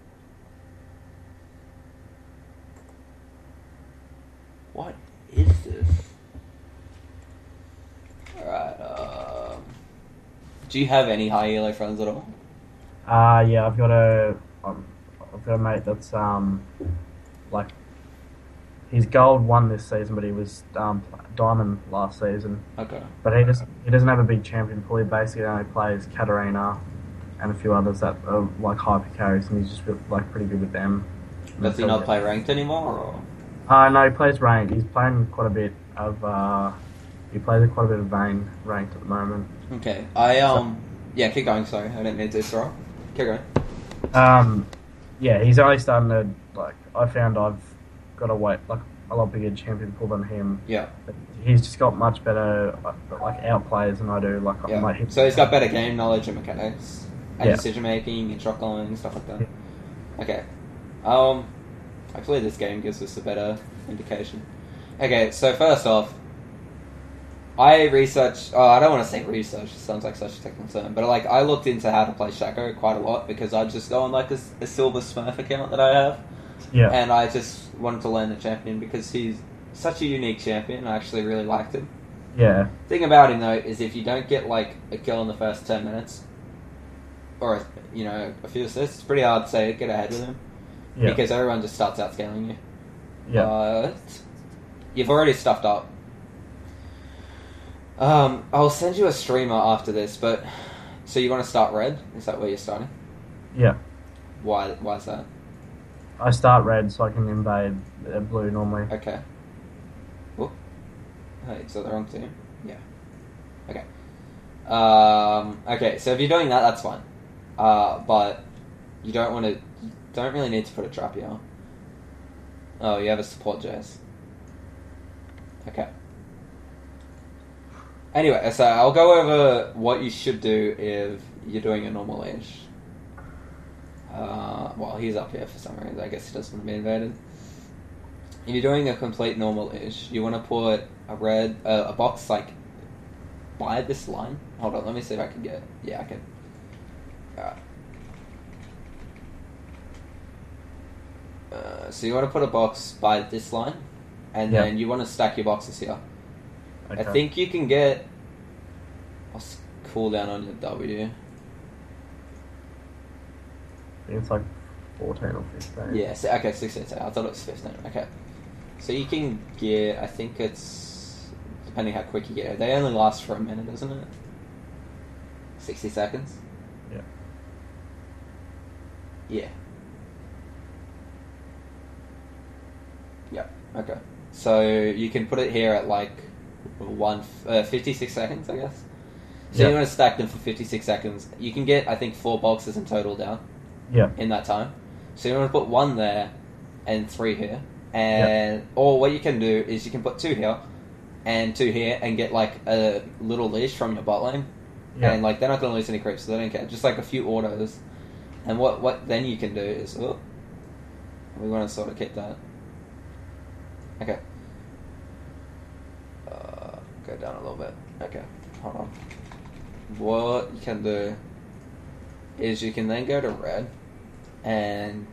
[SPEAKER 1] What is this? Alright, do you have any high elo friends at all?
[SPEAKER 2] Yeah, I've got a mate that's like he's gold 1 this season, but he was diamond last season.
[SPEAKER 1] Okay.
[SPEAKER 2] But he doesn't have a big champion pool. He basically only plays Katarina and a few others that are like hyper carries, and he's just like pretty good with them.
[SPEAKER 1] Does he not play ranked anymore, or?
[SPEAKER 2] No, he plays ranked. He's playing quite a bit of he plays quite a bit of Vayne ranked at the moment.
[SPEAKER 1] Okay. Yeah, keep going, sorry. I didn't mean to interrupt. Keep going.
[SPEAKER 2] Yeah, he's only starting to, like, I found I've got a lot bigger champion pool than him.
[SPEAKER 1] Yeah.
[SPEAKER 2] But he's just got much better, like, outplays than I do. Like,
[SPEAKER 1] Yeah.
[SPEAKER 2] I hit
[SPEAKER 1] So he's got better game knowledge and mechanics, and decision making, and shot calling, stuff like that.
[SPEAKER 2] Yeah.
[SPEAKER 1] Okay. Hopefully this game gives us a better indication. Okay, so first off, I researched... Oh, I don't want to say research. It sounds like such a technical term. But, like, I looked into how to play Shaco quite a lot because I just go on, like, a Silver Smurf account that I have.
[SPEAKER 2] Yeah.
[SPEAKER 1] And I just wanted to learn the champion because he's such a unique champion. I actually really liked him.
[SPEAKER 2] Yeah.
[SPEAKER 1] Thing about him, though, is if you don't get, like, a kill in the first 10 minutes, or, you know, a few assists, it's pretty hard to get ahead with him.
[SPEAKER 2] Yeah.
[SPEAKER 1] Because everyone just starts outscaling you.
[SPEAKER 2] Yeah.
[SPEAKER 1] But you've already stuffed up. I'll send you a streamer after this, but... So you want to start red? Is that where you're starting?
[SPEAKER 2] Yeah.
[SPEAKER 1] Why is that?
[SPEAKER 2] I start red so I can invade blue normally.
[SPEAKER 1] Okay. Whoop. Hey, is that the wrong team? Yeah. Okay. Okay, so if you're doing that, that's fine. But you don't really need to put a trap here. Oh, you have a support Jace. Okay. Anyway, so I'll go over what you should do if you're doing a normal Ashe. Well, he's up here for some reason. I guess he doesn't want to be invaded. If you're doing a complete normal Ashe, you want to put a box like by this line. Hold on, let me see if I can get it. Yeah, I can. Alright. So you want to put a box by this line, and then you want to stack your boxes here.
[SPEAKER 2] Okay.
[SPEAKER 1] I think you can get a cooldown on your W.
[SPEAKER 2] I think it's like 14 or 15.
[SPEAKER 1] Yeah, so, okay, 16. I thought it was 15. Okay. So you can get, I think it's, depending how quick you get it, they only last for a minute, doesn't it? 60 seconds?
[SPEAKER 2] Yeah.
[SPEAKER 1] Yeah. Yeah, okay. So you can put it here at like 56 seconds, I guess. So you want to stack them for 56 seconds. You can get, I think, 4 boxes in total down.
[SPEAKER 2] Yeah.
[SPEAKER 1] in that time. So you want to put 1 there and 3 here. And or what you can do is you can put 2 here and 2 here and get like a little leash from your bot lane.
[SPEAKER 2] Yeah.
[SPEAKER 1] And like they're not going to lose any creeps, so they don't care. Just like a few autos. And what then you can do is we want to sort of keep that. Okay. Go down a little bit. Okay, hold on. What you can do is you can then go to red and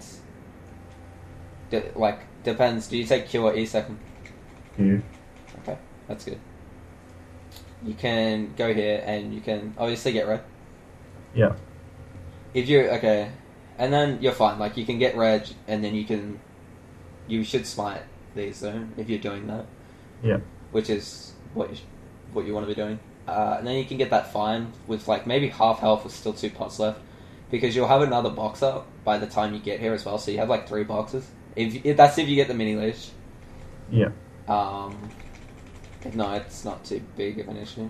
[SPEAKER 1] depends. Do you take Q or E second?
[SPEAKER 2] Q.
[SPEAKER 1] Okay, that's good. You can go here and you can obviously get red.
[SPEAKER 2] Yeah.
[SPEAKER 1] If you're okay, and then you're fine. Like you can get red, and then you should smite these though if you're doing that.
[SPEAKER 2] Yeah.
[SPEAKER 1] Which is what you want to be doing. And then you can get that fine with like maybe half health with still 2 pots left, because you'll have another box up by the time you get here as well. So you have like 3 boxes. If that's if you get the mini leash.
[SPEAKER 2] Yeah.
[SPEAKER 1] If not, it's not too big of an issue.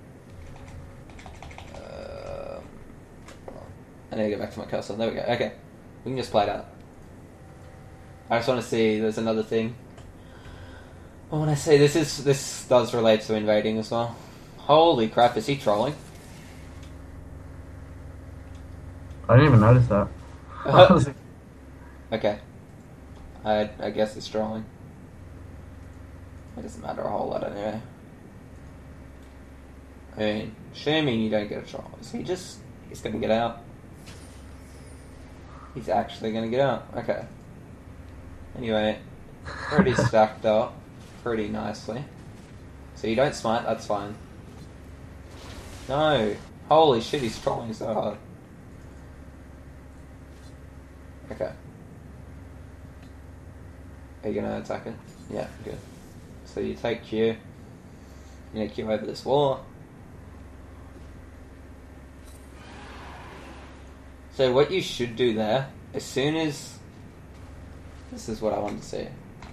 [SPEAKER 1] I need to get back to my cursor. There we go. Okay, we can just play it out. I just want to see. There's another thing. I want to say this does relate to invading as well. Holy crap! Is he trolling?
[SPEAKER 2] I didn't even notice that.
[SPEAKER 1] Okay. I guess it's trolling. It doesn't matter a whole lot anyway. I mean, assuming you don't get a troll, he's gonna get out. He's actually gonna get out. Okay. Anyway, pretty stacked up pretty nicely. So you don't smite, that's fine. No! Holy shit, he's trolling so hard. Okay. Are you gonna attack it? Yeah, good. So you take Q. You Q over this wall. So what you should do there, as soon as... This is what I wanted to see.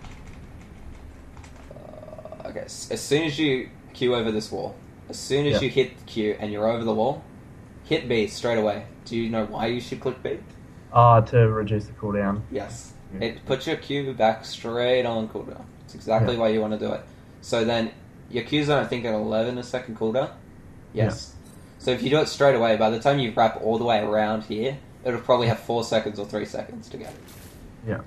[SPEAKER 1] Okay, as soon as you Q over this wall, as soon as you hit Q and you're over the wall, hit B straight away. Do you know why you should click B?
[SPEAKER 2] To reduce the cooldown.
[SPEAKER 1] Yes.
[SPEAKER 2] Yeah.
[SPEAKER 1] It puts your Q back straight on cooldown. It's exactly why you want to do it. So then, your Q's on, I think, at 11 a second cooldown. Yes. Yeah. So if you do it straight away, by the time you wrap all the way around here, it'll probably have 4 seconds or 3 seconds to go.
[SPEAKER 2] Yeah.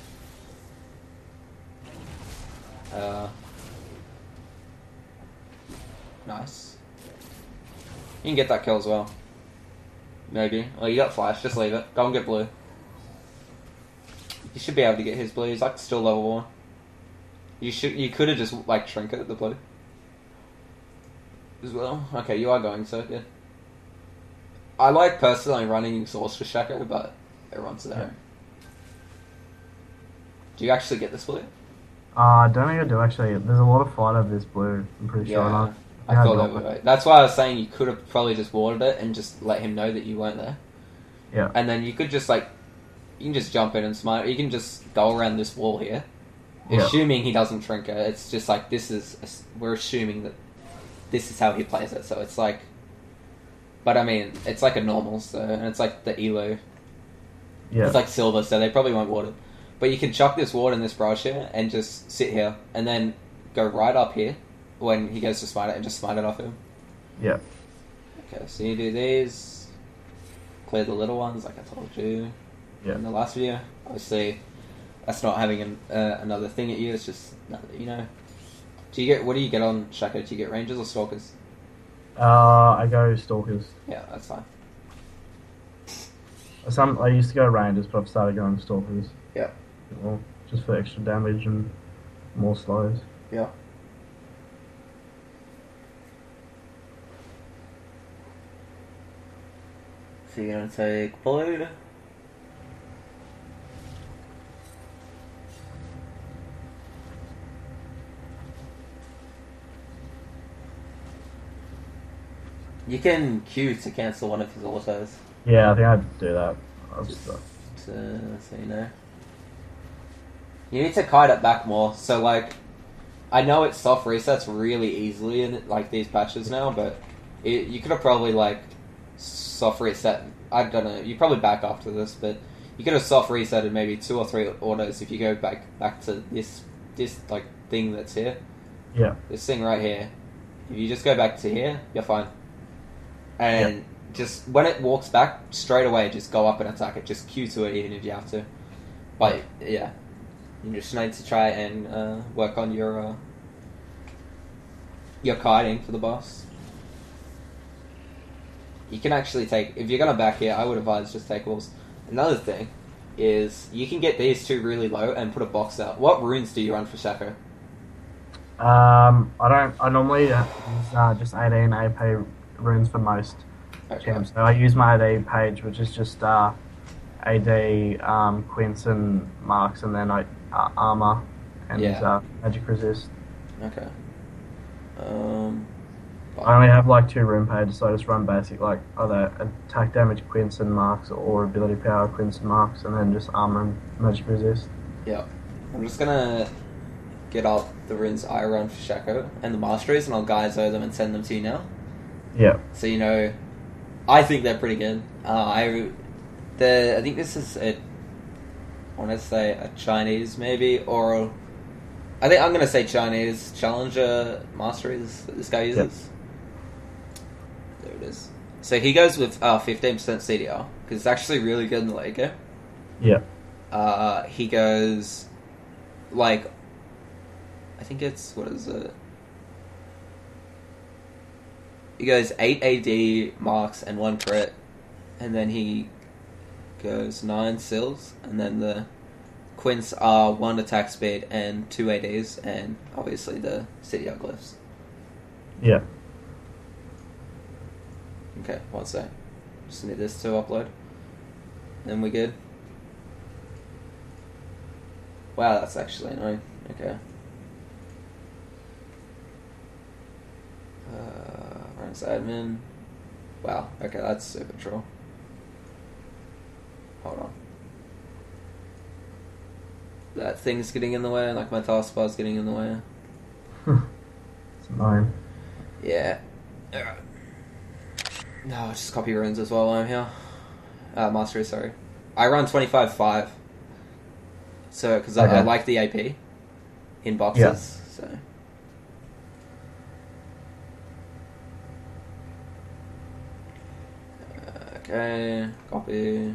[SPEAKER 1] Nice. You can get that kill as well. Maybe. Oh, you got flash. Just leave it. Go and get blue. You should be able to get his blue. He's like still level 1. You could have just like trinket the blue as well. Okay, you are going so good. I like personally running exhaust for Shaco, but everyone's there. Yeah. Do you actually get this blue?
[SPEAKER 2] I don't think I do actually. There's a lot of fight over this blue. I'm pretty sure.
[SPEAKER 1] Yeah, I thought that would be. That's why I was saying you could have probably just warded it and just let him know that you weren't there.
[SPEAKER 2] Yeah.
[SPEAKER 1] And then you could just like, you can just jump in and smite. You can just go around this wall here, assuming he doesn't trinket. It's just like we're assuming that this is how he plays it. So it's like, but I mean, it's like a normal. So and it's like the elo. Yeah. It's like silver, so they probably won't ward it. But you can chuck this ward in this brush here and just sit here and then go right up here when he goes to smite it and just smite it off him.
[SPEAKER 2] Yeah.
[SPEAKER 1] Okay, so you do these. Clear the little ones like I told you in the last video. Obviously, that's not having another thing at you, it's just, you know. What do you get on Shaco? Do you get rangers or stalkers?
[SPEAKER 2] I go stalkers.
[SPEAKER 1] Yeah, that's fine.
[SPEAKER 2] I used to go rangers, but I've started going stalkers.
[SPEAKER 1] Yeah.
[SPEAKER 2] Well, just for extra damage and more slows.
[SPEAKER 1] Yeah. So you're gonna take blue. You can Q to cancel one of his autos.
[SPEAKER 2] Yeah, I think I'd do that.
[SPEAKER 1] So you know. You need to kite it back more. So like, I know it soft resets really easily in like these patches now, but you could have probably like soft reset I don't know. You probably back after this, but you get a soft reset in maybe 2 or 3 autos if you go back to this like thing that's here.
[SPEAKER 2] Yeah.
[SPEAKER 1] This thing right here. If you just go back to here, you're fine. And just when it walks back, straight away, just go up and attack it. Just Q to it, even if you have to. But yeah, you just need to try and work on your kiting for the boss. You can actually take, if you're gonna back here, I would advise just take walls. Another thing is you can get these two really low and put a box out. What runes do you run for Shaco?
[SPEAKER 2] I normally use just 18 AP runes for most champs. So I use my AD page, which is just AD, Quince and Marks, and then armor and magic resist.
[SPEAKER 1] Okay.
[SPEAKER 2] I only have like 2 rune pages, so I just run basic like either attack damage Quince and Marks or ability power Quince and Marks, and then just armor and magic resist.
[SPEAKER 1] Yeah. I'm just gonna get up the runes I run for Shaco and the masteries, and I'll Gaizo them and send them to you now.
[SPEAKER 2] Yeah.
[SPEAKER 1] So you know, I think they're pretty good. I think this is I want to say a Chinese maybe, or I think I'm going to say Chinese Challenger Masteries that this guy uses. Yep. There it is. So he goes with 15% CDR, because it's actually really good in the late game.
[SPEAKER 2] Yeah.
[SPEAKER 1] He goes, like, I think it's, what is it? He goes 8 AD marks and 1 crit, and then he goes 9 sills, and then the Quince are 1 attack speed and 2 ADs, and obviously the CDR glyphs.
[SPEAKER 2] Yeah.
[SPEAKER 1] Okay, one sec. Just need this to upload. Then we good. Wow, that's actually annoying. Okay. Runs admin. Wow, okay, that's super troll. Hold on. That thing's getting in the way, like my taskbar's getting in the way.
[SPEAKER 2] It's annoying.
[SPEAKER 1] Yeah. Alright. No, I'll just copy runes as well while I'm here. Mastery, sorry. I run 25-5. So, because I like the AP in boxes, so. Okay, copy.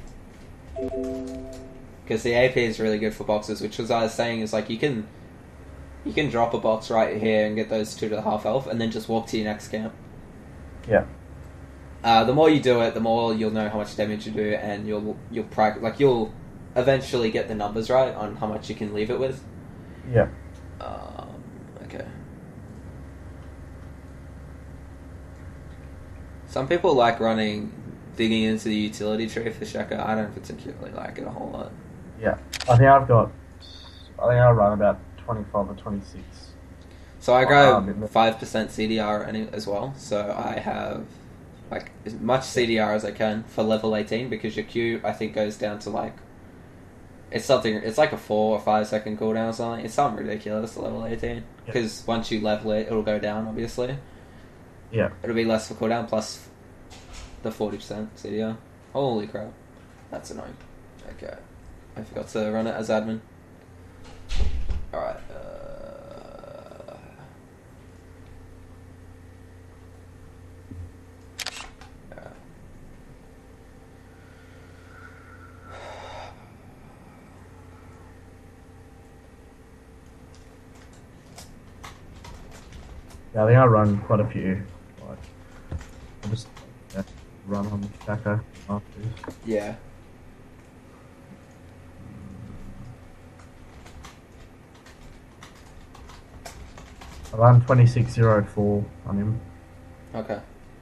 [SPEAKER 1] Because the AP is really good for boxes, which as I was saying is like you can drop a box right here and get those 2 to the half health, and then just walk to your next camp.
[SPEAKER 2] Yeah.
[SPEAKER 1] The more you do it, the more you'll know how much damage you do, and you'll you'll eventually get the numbers right on how much you can leave it with.
[SPEAKER 2] Yeah.
[SPEAKER 1] Okay. Some people like digging into the utility tree for Shaco. I don't particularly like it a whole lot.
[SPEAKER 2] Yeah. I think I run about 25 or 26.
[SPEAKER 1] So I go 5% CDR as well. So I have like as much CDR as I can for level 18, because your Q I think goes down to like it's like a 4 or 5 second cooldown or something. It's something ridiculous, level 18. Because once you level it, it'll go down obviously.
[SPEAKER 2] Yeah.
[SPEAKER 1] It'll be less for cooldown plus the 40% CDR. Holy crap. That's annoying. Okay. I forgot to run it as admin. Alright.
[SPEAKER 2] Yeah, I think I run quite a few. Like, I just run on the Shaco after.
[SPEAKER 1] Yeah.
[SPEAKER 2] I run 2604 on him.
[SPEAKER 1] Okay.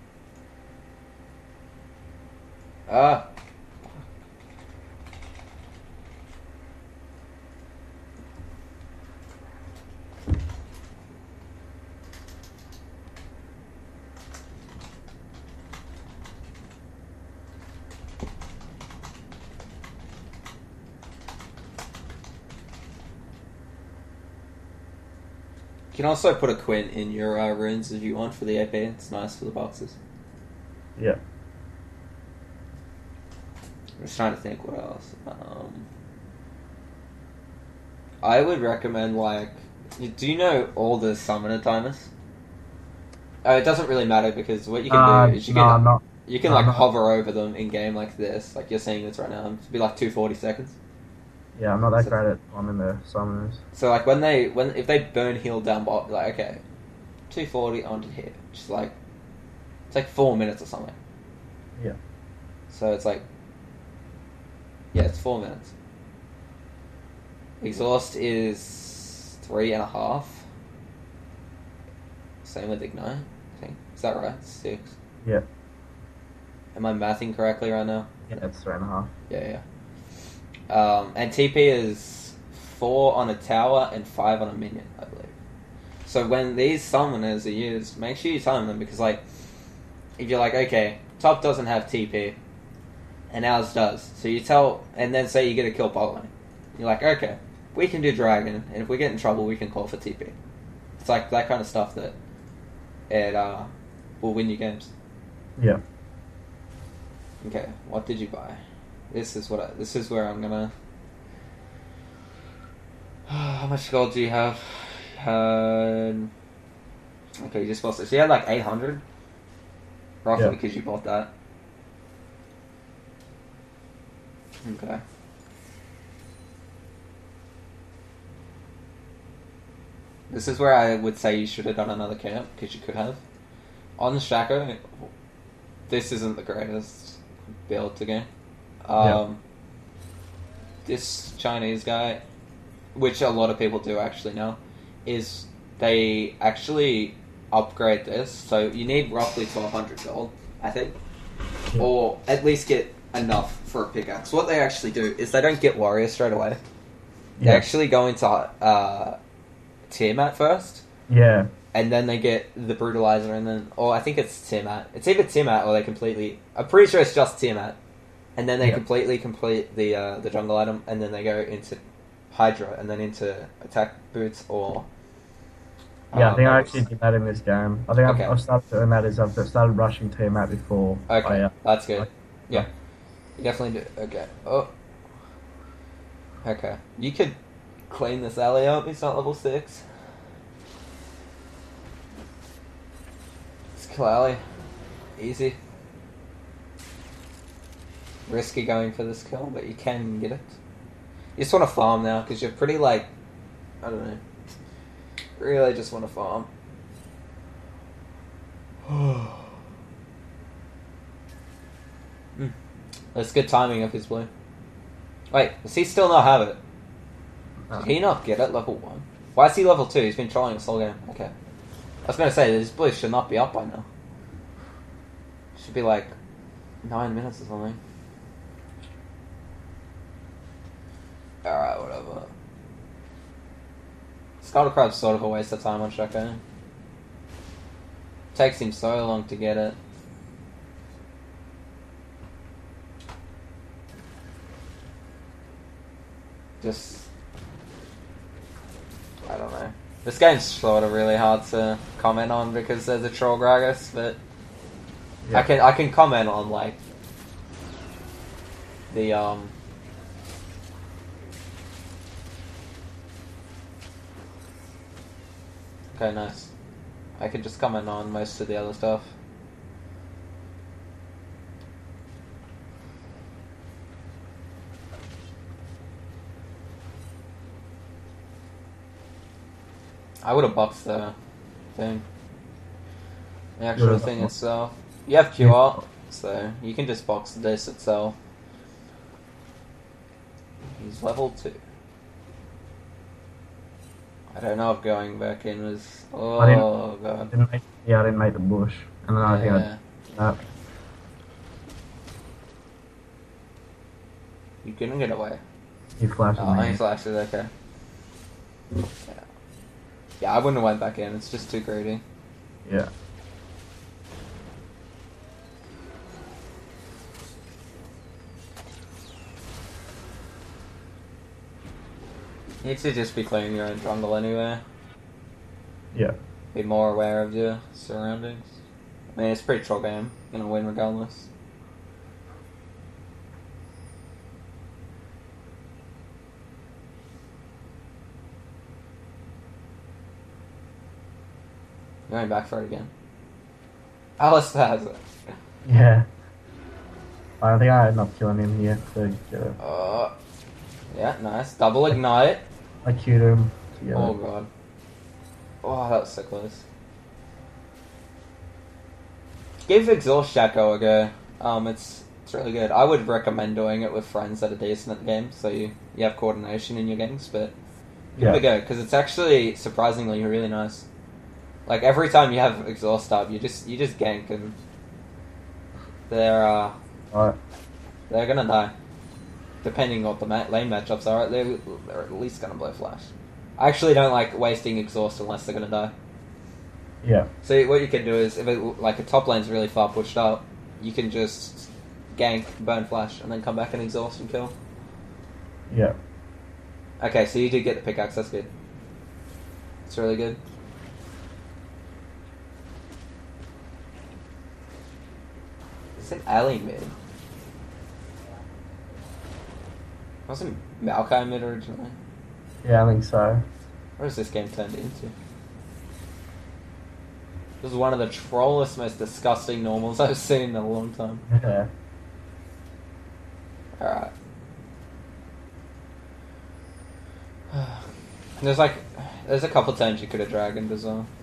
[SPEAKER 1] You can also put a Quint in your runes if you want for the AP. It's nice for the boxes.
[SPEAKER 2] Yeah.
[SPEAKER 1] I'm just trying to think what else. I would recommend, like... Do you know all the summoner timers? It doesn't really matter, because what you can do is you can hover over them in-game like this. Like, you're seeing this right now. It'd be like 240 seconds.
[SPEAKER 2] Yeah, I'm not that great at timing the summoners.
[SPEAKER 1] So, like, if they burn heal down, like, okay, 240 onto here. Just like... It's like 4 minutes or something.
[SPEAKER 2] Yeah.
[SPEAKER 1] So it's like... Yeah, it's 4 minutes. Exhaust is 3.5. Same with Ignite, I think. Is that right? 6.
[SPEAKER 2] Yeah.
[SPEAKER 1] Am I mathing correctly right now?
[SPEAKER 2] Yeah, it's 3.5.
[SPEAKER 1] Yeah. And TP is 4 on a tower and 5 on a minion, I believe. So when these summoners are used, make sure you time them, because, like, if you're like, okay, top doesn't have TP, and ours does. So you tell, and then say you get a kill bot lane. You're like, okay, we can do dragon, and if we get in trouble, we can call for TP. It's like that kind of stuff that it will win you games.
[SPEAKER 2] Yeah.
[SPEAKER 1] Okay, what did you buy? This is where I'm gonna... How much gold do you have? Okay, you just bought it. So you had like 800? Roughly,
[SPEAKER 2] Yeah.
[SPEAKER 1] because you bought that. Okay. This is where I would say you should have done another camp, because you could have. On Shaco, this isn't the greatest build to get. This Chinese guy, which a lot of people do actually now, is they actually upgrade this. So you need roughly 1200 gold, I think.
[SPEAKER 2] Yeah.
[SPEAKER 1] Or at least get enough for a pickaxe. What they actually do is they don't get warrior straight away. They
[SPEAKER 2] Yeah.
[SPEAKER 1] actually go into Tiamat first.
[SPEAKER 2] Yeah.
[SPEAKER 1] And then they get the Brutalizer, and then... Or I think it's Tiamat. It's either Tiamat or they completely... I'm pretty sure it's just Tiamat. And then they completely complete the jungle item, and then they go into Hydra, and then into attack boots, or...
[SPEAKER 2] Yeah, I think I actually did that in this game. I think
[SPEAKER 1] Okay.
[SPEAKER 2] I've started doing that as I've started rushing Tiamat before.
[SPEAKER 1] Okay, that's good.
[SPEAKER 2] like-
[SPEAKER 1] Yeah. You definitely do. Okay. Oh. Okay. You could clean this alley up. He's not level 6. Let's kill alley. Easy. Risky going for this kill, but you can get it. You just want to farm now, because you're pretty, like... I don't know. Really just want to farm. That's good timing of his blue. Wait, does he still not have it? Did he not get it level 1? Why is he level 2? He's been trolling this whole game. Okay. I was going to say, this blue should not be up by now. Should be like 9 minutes or something. Alright, whatever. Scuttle Crab's sort of a waste of time on Shaco. Takes him so long to get it. Just... I don't know. This game's sort of really hard to comment on because there's a troll Gragas, but...
[SPEAKER 2] Yeah.
[SPEAKER 1] I can comment on, like... The, Okay, nice. I can just comment on most of the other stuff. I would have boxed the thing. The actual
[SPEAKER 2] Would've
[SPEAKER 1] thing
[SPEAKER 2] boxed.
[SPEAKER 1] itself. You have QR, so you can just box this itself. He's level 2. I don't know if going back in was... Oh, God.
[SPEAKER 2] I didn't make the bush. And then I think I
[SPEAKER 1] Yeah.
[SPEAKER 2] did that.
[SPEAKER 1] You couldn't get away.
[SPEAKER 2] He flashed
[SPEAKER 1] Oh,
[SPEAKER 2] me.
[SPEAKER 1] he flashed it, okay. Yeah, I wouldn't have went back in, it's just too greedy.
[SPEAKER 2] Yeah.
[SPEAKER 1] You need to just be clearing your own jungle anyway.
[SPEAKER 2] Yeah.
[SPEAKER 1] Be more aware of your surroundings. I mean, it's a pretty troll game. You're gonna win regardless. Going back for it again. Alistair has it.
[SPEAKER 2] Yeah. I think I ended up killing him here to get it.
[SPEAKER 1] Yeah, nice. Double ignite.
[SPEAKER 2] I queued him to get
[SPEAKER 1] Oh
[SPEAKER 2] it.
[SPEAKER 1] god. Oh, that was so close. Give Exhaust Shaco a go. It's really good. I would recommend doing it with friends that are decent at the game, so you have coordination in your games, but give it a go, because it's actually surprisingly really nice. Like, every time you have Exhaust up, you just gank, and they're
[SPEAKER 2] Alright.
[SPEAKER 1] they're gonna die. Depending on what the lane matchups are, they're at least gonna blow flash. I actually don't like wasting Exhaust unless they're gonna die.
[SPEAKER 2] Yeah.
[SPEAKER 1] So what you can do is, if like a top lane's really far pushed up, you can just gank, burn flash, and then come back and Exhaust and kill.
[SPEAKER 2] Yeah.
[SPEAKER 1] Okay, so you did get the pickaxe, that's good. It's really good. Is it Ali mid? Wasn't Maokai mid originally?
[SPEAKER 2] Yeah, I think so.
[SPEAKER 1] What has this game turned into? This is one of the trollest, most disgusting normals I've seen in a long time.
[SPEAKER 2] Yeah.
[SPEAKER 1] Alright. There's a couple times you could have dragoned as well.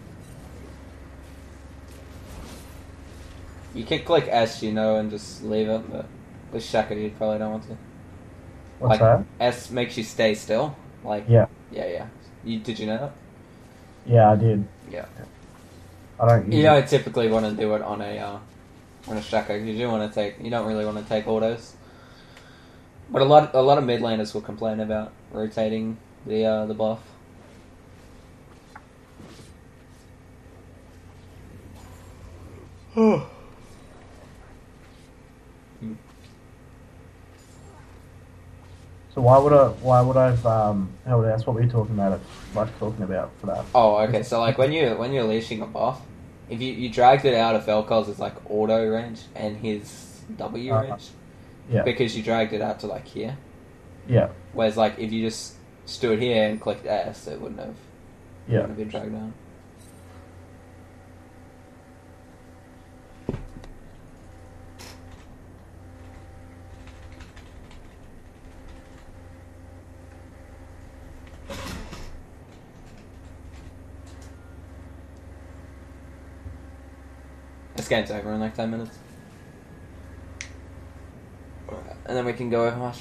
[SPEAKER 1] You can click S, and just leave it, but with Shaka you probably don't want to.
[SPEAKER 2] What's that?
[SPEAKER 1] S makes you stay still.
[SPEAKER 2] Yeah.
[SPEAKER 1] Yeah. Did you know that?
[SPEAKER 2] Yeah, I did.
[SPEAKER 1] Yeah.
[SPEAKER 2] I don't.
[SPEAKER 1] You don't typically want to do it on a Shaka. You don't really want to take autos. But a lot of mid laners will complain about rotating the buff.
[SPEAKER 2] So why would I've held out? That's what we were talking about. Talking about for that.
[SPEAKER 1] Oh, okay. So like when you're leashing a buff, if you dragged it out of Vel'Koz's like auto range and his W range,
[SPEAKER 2] Yeah.
[SPEAKER 1] because you dragged it out to like here.
[SPEAKER 2] Yeah.
[SPEAKER 1] Whereas like if you just stood here and clicked S, it wouldn't have been dragged out. This game's over in like 10 minutes. And then we can go over Martian.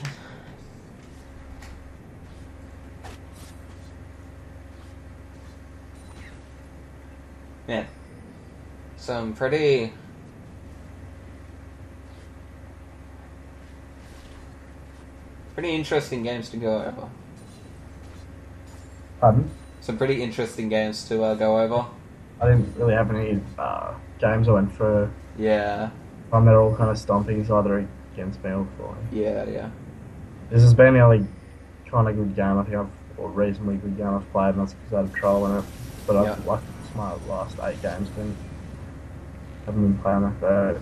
[SPEAKER 1] Man. Some pretty interesting games to go over.
[SPEAKER 2] Pardon?
[SPEAKER 1] Some pretty interesting games to go over.
[SPEAKER 2] I didn't really have any games I went for.
[SPEAKER 1] Yeah.
[SPEAKER 2] They're all kind of stompings either against me or for me.
[SPEAKER 1] Yeah.
[SPEAKER 2] This has been the only kind of good game I think or reasonably good game I've played, and that's because I had a troll in it. But I've like my last 8 games haven't been playing that bad.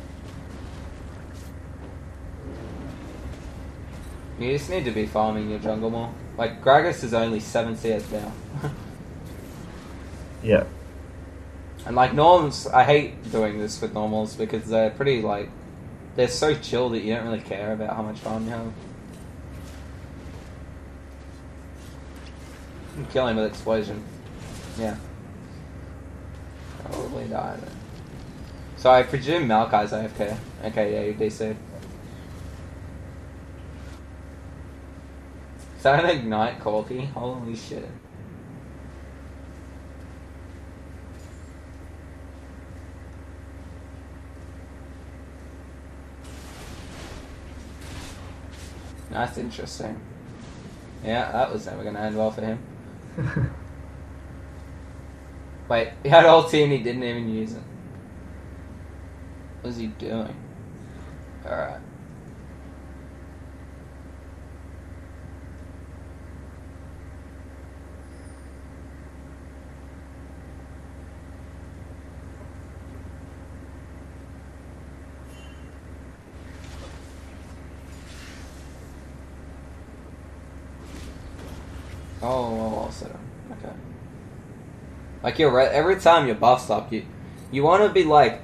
[SPEAKER 1] You just need to be farming your jungle more. Like, Gragas is only 7 CS now.
[SPEAKER 2] Yeah.
[SPEAKER 1] And like, norms, I hate doing this with normals because they're pretty, like, they're so chill that you don't really care about how much farm you have. You kill him with explosion. Yeah. Probably die then. So I presume Maokai's AFK. Okay, yeah, you DC. Is that an Ignite Corki? Holy shit. That's interesting. Yeah, that was never going to end well for him. Wait, he had ulti and he didn't even use it. What is he doing? Alright. Oh, I'll set him. Okay. Like every time your buff's up, you want to be like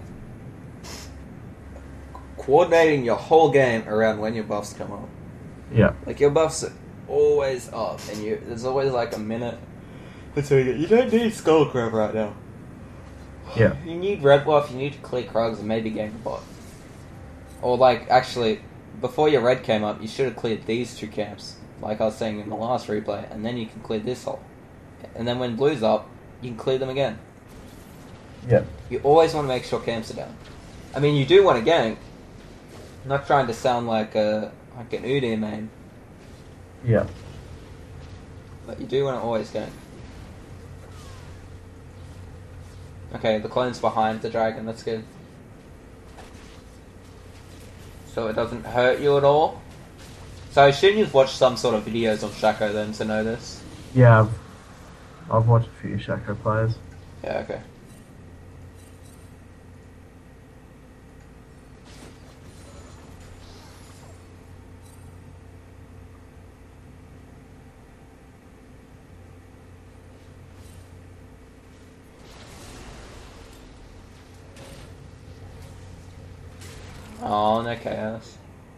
[SPEAKER 1] coordinating your whole game around when your buffs come up.
[SPEAKER 2] Yeah.
[SPEAKER 1] Like your buffs are always up, and there's always like a minute. So you don't need Skullcrab right now.
[SPEAKER 2] Yeah.
[SPEAKER 1] You need red buff. You need to clear Krugs and maybe gain the bot. Or like actually, before your red came up, you should have cleared these two camps, like I was saying in the last replay, and then you can clear this hole. And then when blue's up, you can clear them again.
[SPEAKER 2] Yeah.
[SPEAKER 1] You always want to make sure camps are down. I mean, you do want to gank. I'm not trying to sound like an Udyr main,
[SPEAKER 2] Yeah.
[SPEAKER 1] but you do want to always gank. Okay, the clone's behind the dragon, that's good. So it doesn't hurt you at all. So shouldn't you've watched some sort of videos on Shaco then to know this?
[SPEAKER 2] Yeah. I've watched a few Shaco players.
[SPEAKER 1] Yeah, okay. Oh, no chaos.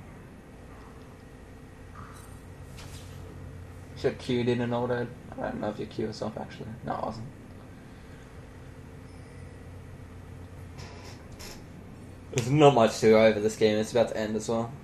[SPEAKER 1] Should have queued in an auto. I don't know if you queue yourself actually. No, it wasn't. There's not much to go over this game. It's about to end as well.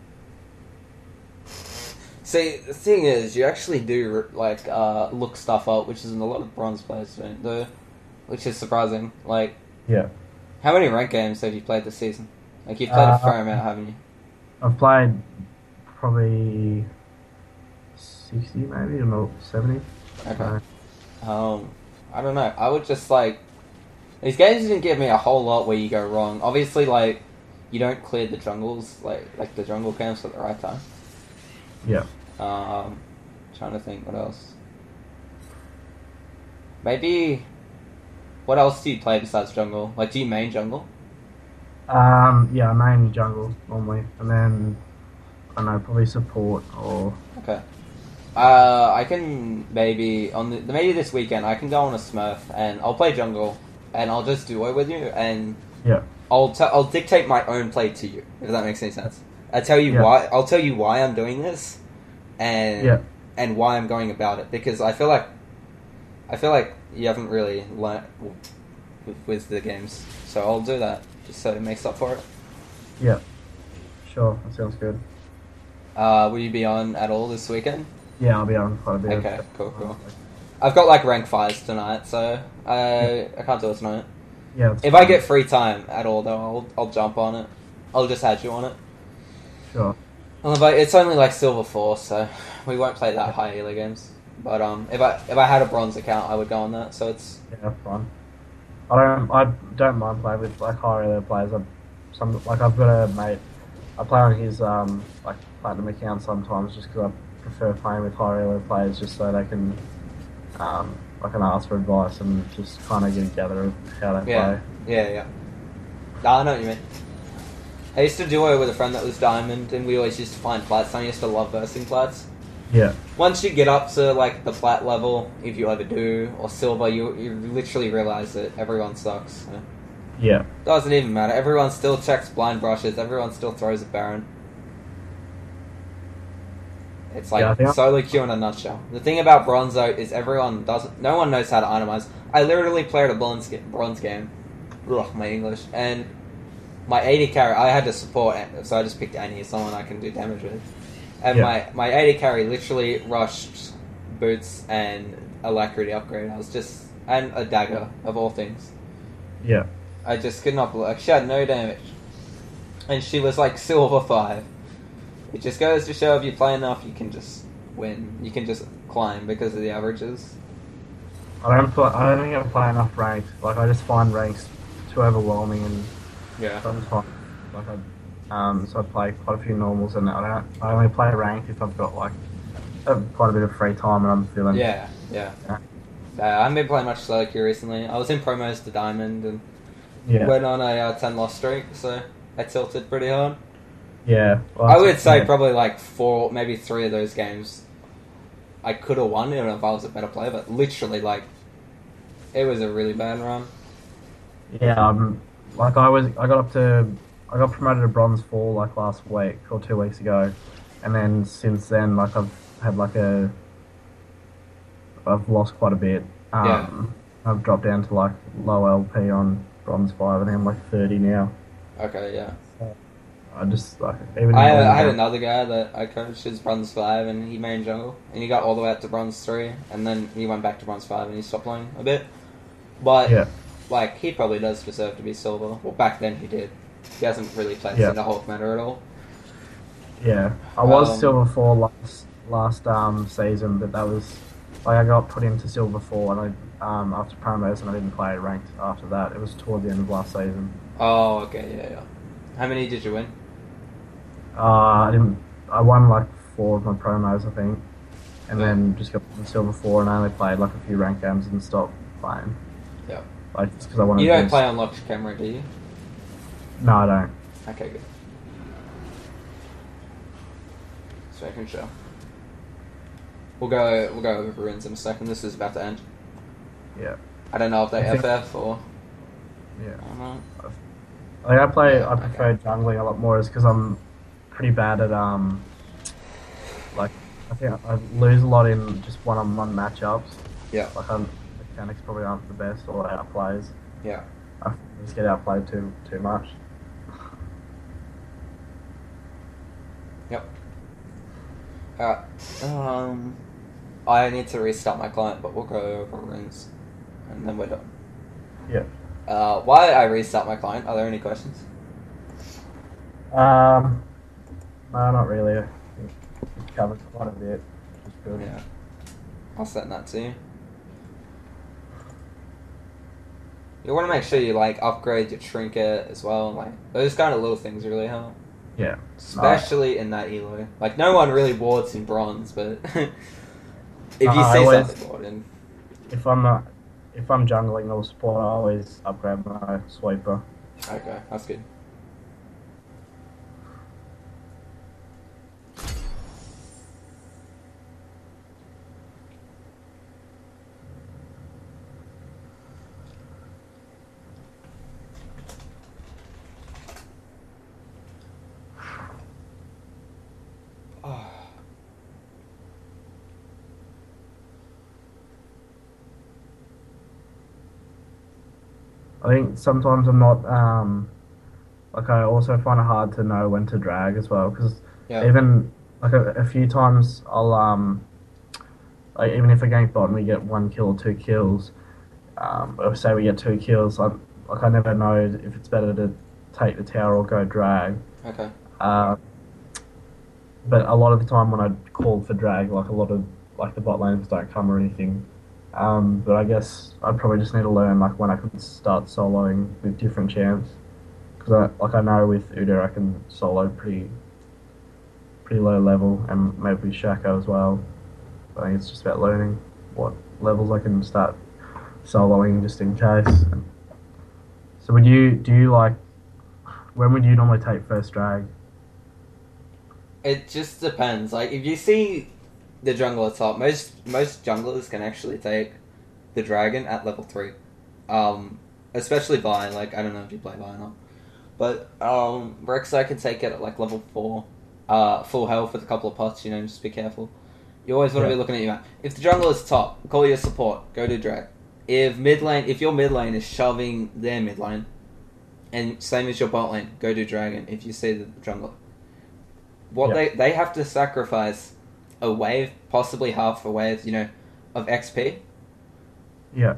[SPEAKER 1] See, the thing is, you actually do like look stuff up, which isn't a lot of bronze players don't do, which is surprising. Like,
[SPEAKER 2] Yeah.
[SPEAKER 1] how many ranked games have you played this season? Like, you've played a fair amount, haven't you?
[SPEAKER 2] I've played probably 60 maybe, or no, 70.
[SPEAKER 1] Okay. I don't know. I would just like these games didn't give me a whole lot where you go wrong. Obviously, like you don't clear the jungles, like the jungle camps at the right time.
[SPEAKER 2] Yeah.
[SPEAKER 1] Trying to think what else. Maybe what else do you play besides jungle? Like, do you main jungle?
[SPEAKER 2] Yeah, main jungle normally, and then I don't know, probably support or
[SPEAKER 1] Okay. I can maybe maybe this weekend I can go on a Smurf and I'll play jungle and I'll just duo with you and
[SPEAKER 2] yeah,
[SPEAKER 1] I'll dictate my own play to you, if that makes any sense. I'll tell you why I'm doing this and why I'm going about it, because I feel like you haven't really learnt with the games, so I'll do that just so it makes up for it.
[SPEAKER 2] yeah, sure, that sounds good.
[SPEAKER 1] Will you be on at all this weekend?
[SPEAKER 2] Yeah, I'll be on quite a bit.
[SPEAKER 1] Okay, cool. I've got like rank 5s tonight, so I can't do it tonight.
[SPEAKER 2] Yeah.
[SPEAKER 1] If I get free time at all, though, I'll jump on it. I'll just add you on it.
[SPEAKER 2] Sure.
[SPEAKER 1] It's only like Silver 4, so we won't play that high elo games. But if I had a bronze account, I would go on that. So it's
[SPEAKER 2] fun. I don't mind playing with like higher elo players. I've got a mate. I play on his like platinum account sometimes just because I prefer playing with higher elo players just so they can I can ask for advice and just kind of get a gather of how they play.
[SPEAKER 1] Yeah. I know what you mean. I used to duo with a friend that was diamond, and we always used to find plats. I used to love versing plats.
[SPEAKER 2] Yeah.
[SPEAKER 1] Once you get up to like the plat level, if you ever do, or silver, you literally realize that everyone sucks. So.
[SPEAKER 2] Yeah.
[SPEAKER 1] Doesn't even matter. Everyone still checks blind brushes. Everyone still throws a Baron. It's like solo queue in a nutshell. The thing about Bronzo is no one knows how to itemize. I literally played a bronze game. Ugh, my English. And my 80 carry, I had to support, so I just picked Annie as someone I can do damage with. And my 80 carry literally rushed boots and alacrity upgrade. And a dagger, of all things.
[SPEAKER 2] Yeah.
[SPEAKER 1] I just could not believe, she had no damage. And she was like silver 5. It just goes to show if you play enough, you can just win. You can just climb because of the averages.
[SPEAKER 2] I don't think I play enough ranked. Like, I just find ranks too overwhelming, and sometimes so I play quite a few normals, and I only play ranked if I've got like quite a bit of free time and I'm feeling.
[SPEAKER 1] Yeah. I haven't been playing much solo queue recently. I was in promos to Diamond and went on a 10 loss streak, so I tilted pretty hard.
[SPEAKER 2] Yeah. Well,
[SPEAKER 1] I would say probably like 4, maybe 3 of those games I could have won if I was a better player, but literally like It was a really bad run.
[SPEAKER 2] Yeah, like I got promoted to bronze 4 like last week or 2 weeks ago, and then since then like had like I've lost quite a bit.
[SPEAKER 1] Yeah.
[SPEAKER 2] I've dropped down to like low LP on bronze 5, and I'm like 30 now.
[SPEAKER 1] Okay, yeah.
[SPEAKER 2] I just like even
[SPEAKER 1] I had another guy that I coached his bronze 5, and he main jungle, and he got all the way up to bronze 3, and then he went back to bronze 5, and he stopped playing a bit. But
[SPEAKER 2] yeah.
[SPEAKER 1] like he probably does deserve to be silver. Well, back then he did. He hasn't really played
[SPEAKER 2] Yeah.
[SPEAKER 1] in the whole commander at all.
[SPEAKER 2] Yeah, I was
[SPEAKER 1] Um,
[SPEAKER 2] silver 4 last season, but that was like I got put into silver 4, and I after promos, and I didn't play ranked after that. It was toward the end of last season.
[SPEAKER 1] Oh, okay, yeah. How many did you win?
[SPEAKER 2] I didn't. I won like 4 of my promos, I think, and
[SPEAKER 1] Yeah.
[SPEAKER 2] then just got to silver 4, and I only played like a few ranked games and stopped playing.
[SPEAKER 1] Yeah.
[SPEAKER 2] Like just because I wanted.
[SPEAKER 1] You don't
[SPEAKER 2] to
[SPEAKER 1] play on locked camera, do you?
[SPEAKER 2] No, I don't.
[SPEAKER 1] Okay, good. So I can show. We'll go over ruins in a second. This is about to end.
[SPEAKER 2] Yeah,
[SPEAKER 1] I don't know if they
[SPEAKER 2] I think-
[SPEAKER 1] FF or
[SPEAKER 2] yeah.
[SPEAKER 1] I don't know.
[SPEAKER 2] Like I play.
[SPEAKER 1] Yeah,
[SPEAKER 2] I prefer jungling a lot more, is because I'm pretty bad at like I think I lose a lot in just one-on-one matchups.
[SPEAKER 1] Yeah.
[SPEAKER 2] Like mechanics probably aren't the best, or outplays.
[SPEAKER 1] Yeah.
[SPEAKER 2] I just get outplayed too much.
[SPEAKER 1] Yep. Alright. I need to restart my client, but we'll go over runes, and then we're done.
[SPEAKER 2] Yeah.
[SPEAKER 1] Why I restart my client? Are there any questions?
[SPEAKER 2] No, not really. I think we've covered quite a bit, which is good.
[SPEAKER 1] Yeah. I'll send that to you. You want to make sure you like upgrade your trinket as well. Like those kind of little things really help,
[SPEAKER 2] Yeah.
[SPEAKER 1] especially in that elo. Like no one really wards in bronze, but if you
[SPEAKER 2] I
[SPEAKER 1] see
[SPEAKER 2] always-
[SPEAKER 1] something warding,
[SPEAKER 2] If I'm jungling or support, I always upgrade my sweeper.
[SPEAKER 1] okay, that's good.
[SPEAKER 2] I think sometimes I'm not like I also find it hard to know when to drag as well, because
[SPEAKER 1] Yeah.
[SPEAKER 2] even like a few times I'll like even if a gank bot and we get 1 kill or 2 kills, or say we get 2 kills, I never know if it's better to take the tower or go drag.
[SPEAKER 1] Okay.
[SPEAKER 2] But a lot of the time when I call for drag, like a lot of like the bot lanes don't come or anything. But I guess I'd probably just need to learn like when I can start soloing with different champs, because I know with Udyr I can solo pretty low level, and maybe Shaco as well. I think it's just about learning what levels I can start soloing just in case. So do you like, when would you normally take first drag?
[SPEAKER 1] It just depends. Like if you see the jungle at top, most junglers can actually take the dragon at level 3. Especially Vine. Like I don't know if you play Vine or not, but Rek'Sai can take it at like level 4, full health with a couple of pots. You know, just be careful. You always want to be looking at your map. If the jungle is top, call your support. Go to drag. If your mid lane is shoving their mid lane, and same as your bot lane, go to dragon. If you see the jungle, they have to sacrifice a wave, possibly half a wave, of XP,
[SPEAKER 2] Yeah.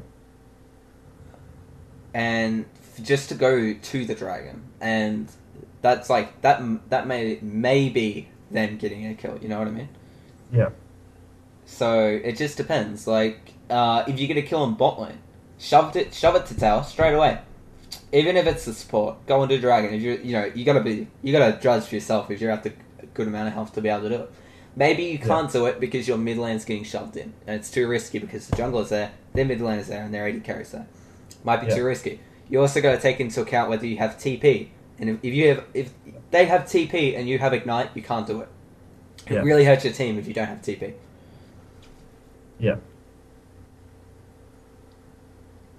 [SPEAKER 1] and just to go to the dragon, and that's like that may be them getting a kill. You know what I mean?
[SPEAKER 2] Yeah.
[SPEAKER 1] So it just depends. Like if you get a kill on bot lane, shove it to tower straight away. Even if it's the support, go and do dragon. If you gotta judge for yourself if you're at the good amount of health to be able to do it. Maybe you can't do it because your mid lane's getting shoved in, and it's too risky because the jungler's there, their mid lane is there, and their AD carries there. Might be too risky. You also got to take into account whether you have TP, and if they have TP and you have ignite, you can't do it. It really hurts your team if you don't have TP.
[SPEAKER 2] Yeah.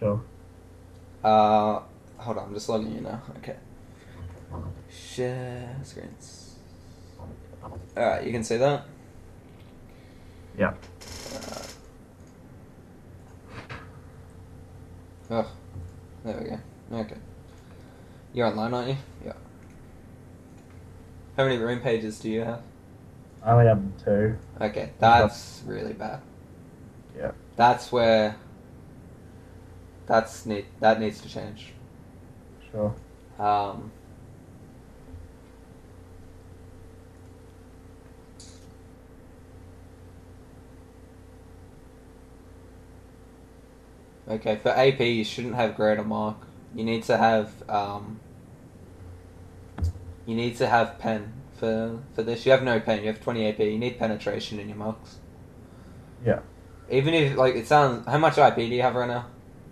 [SPEAKER 2] Sure.
[SPEAKER 1] Hold on, I'm just logging in now. Okay. Share screens. Alright, you can see that?
[SPEAKER 2] Yeah.
[SPEAKER 1] Oh, there we go. Okay. You're online, aren't you? Yeah. How many room pages do you have?
[SPEAKER 2] I only have 2.
[SPEAKER 1] Okay, that's really bad.
[SPEAKER 2] Yeah.
[SPEAKER 1] That's where that needs to change.
[SPEAKER 2] Sure.
[SPEAKER 1] Okay, for AP you shouldn't have greater mark. You need to have pen for this. You have no pen. You have 20 AP. You need penetration in your marks.
[SPEAKER 2] Yeah.
[SPEAKER 1] Even if it sounds. How much IP do you have right now?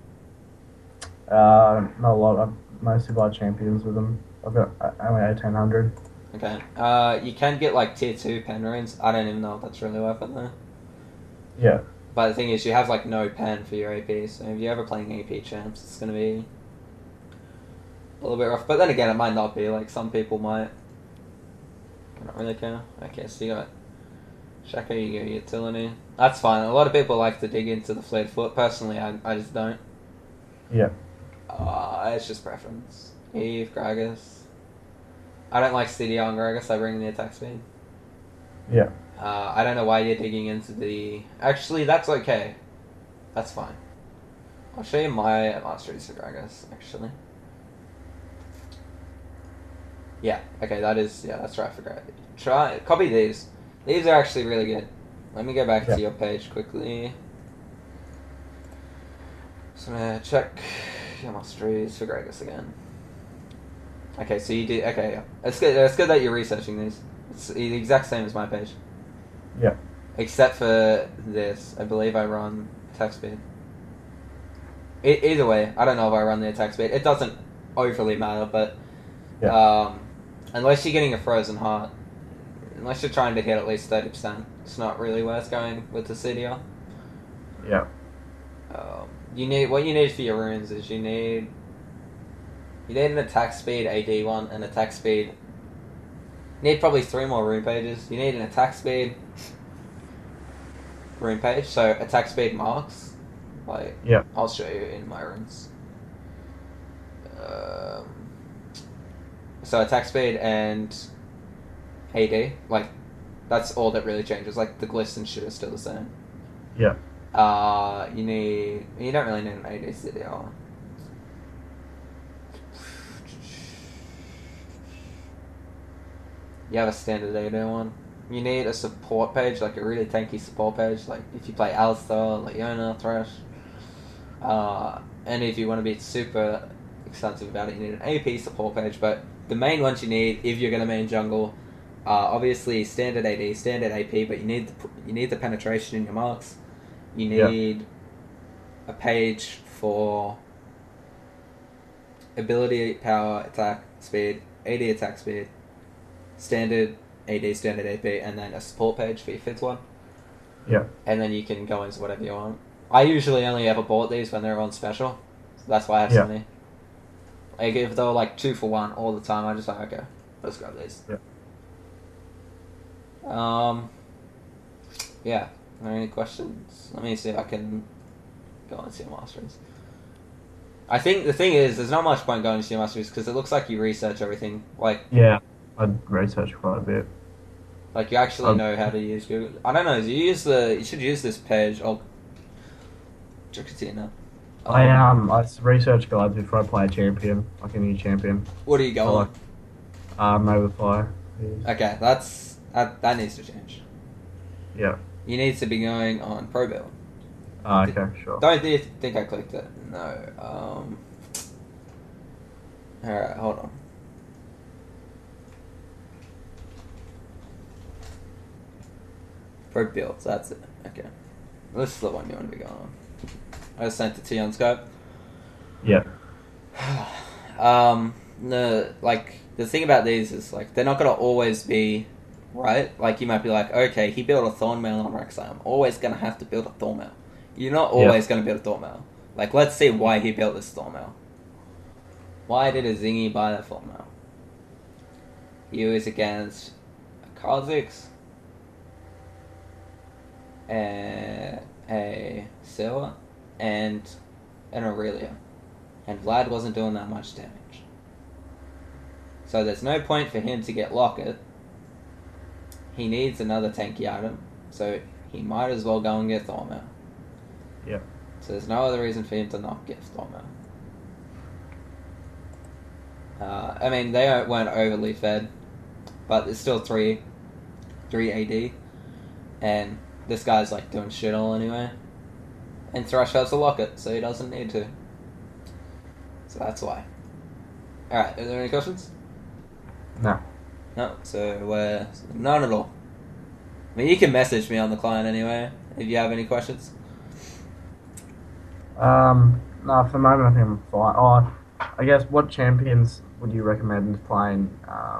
[SPEAKER 2] Not a lot. I mostly buy champions with them. I've got only 1800.
[SPEAKER 1] Okay. You can get tier 2 pen runes. I don't even know if that's really worth it though.
[SPEAKER 2] Yeah.
[SPEAKER 1] But the thing is, you have no pen for your AP. So if you're ever playing AP champs, it's gonna be a little bit rough. But then again, it might not be. Some people might. I don't really care. Okay, so you got Shaka, you got utility. That's fine. A lot of people like to dig into the fleet foot. Personally, I just don't.
[SPEAKER 2] Yeah.
[SPEAKER 1] It's just preference. Eve, Gragas. I don't like CDR on Gragas. I bring the attack speed.
[SPEAKER 2] Yeah.
[SPEAKER 1] I don't know why you're digging into the... Actually, that's okay. That's fine. I'll show you my masteries for Gragas, actually. Yeah, okay, that's right for Gragas. Copy these. These are actually really good. Let me go back to your page quickly. So I'm gonna check your masteries for Gragas again. Okay, so you did... Okay, yeah. It's good that you're researching these. It's the exact same as my page.
[SPEAKER 2] Yeah.
[SPEAKER 1] Except for this. I believe I run attack speed. Either way, I don't know if I run the attack speed. It doesn't overly matter, but...
[SPEAKER 2] Yeah.
[SPEAKER 1] Unless you're getting a frozen heart, unless you're trying to hit at least 30%, it's not really worth going with the CDR.
[SPEAKER 2] Yeah.
[SPEAKER 1] What you need for your runes is you need an attack speed AD one, an attack speed. You need probably 3 more rune pages. You need an attack speed rune page, so attack speed marks.
[SPEAKER 2] Yeah.
[SPEAKER 1] I'll show you in my runes. So attack speed and AD, that's all that really changes. The glyphs and shit are still the same.
[SPEAKER 2] Yeah.
[SPEAKER 1] You don't really need an AD CDR. You have a standard AD one. You need a support page, a really tanky support page, if you play Alistar, Leona, Thresh. And if you want to be super extensive about it, you need an AP support page, but the main ones you need, if you're going to main jungle, obviously standard AD, standard AP, but you need the penetration in your marks. You need a page for ability, power, attack, speed, AD attack speed, standard AD, standard AP, and then a support page for your 5th one.
[SPEAKER 2] Yeah.
[SPEAKER 1] And then you can go into whatever you want. I usually only ever bought these when they're on special, so that's why I have so many. If they were 2 for 1 all the time, I just okay, let's grab these.
[SPEAKER 2] Yeah.
[SPEAKER 1] Yeah. Are there any questions? Let me see if I can go and see your masteries. I think the thing is, there's not much point going to see your masteries because it looks like you research everything.
[SPEAKER 2] Yeah, I'd research quite a bit.
[SPEAKER 1] You actually know how to use Google. I don't know. You should use this page. I'll check it now.
[SPEAKER 2] I research guides before I play a champion, a new champion.
[SPEAKER 1] What are you going?
[SPEAKER 2] Overfly.
[SPEAKER 1] Okay, that needs to change.
[SPEAKER 2] Yeah.
[SPEAKER 1] You need to be going on Pro Build.
[SPEAKER 2] Okay, sure.
[SPEAKER 1] Don't think I clicked it. No. Alright, hold on. Pro Builds, that's it. Okay. This is the one you want to be going on. I just sent it to you on Skype.
[SPEAKER 2] Yeah.
[SPEAKER 1] The thing about these is, they're not going to always be right. You might be he built a Thornmail on Rek'Sai. I'm always going to have to build a Thornmail. You're not always going to build a Thornmail. Like, let's see why he built this Thornmail. Why did a Zingy buy that Thornmail? He was against a Kha'Zix, a Sewa, and an Aurelia. And Vlad wasn't doing that much damage. So there's no point for him to get Locket. He needs another tanky item, so he might as well go and get Thornmail.
[SPEAKER 2] Yep.
[SPEAKER 1] So there's no other reason for him to not get Thornmail. I mean, they weren't overly fed, but it's still 3 AD, and this guy's like doing shit all anyway. And Thrush has a Locket, so he doesn't need to. So that's why. Alright, are there any questions?
[SPEAKER 2] No.
[SPEAKER 1] No, so none at all. I mean, you can message me on the client anyway if you have any questions.
[SPEAKER 2] No, for the moment I think I'm fine. Oh, I guess what champions would you recommend playing,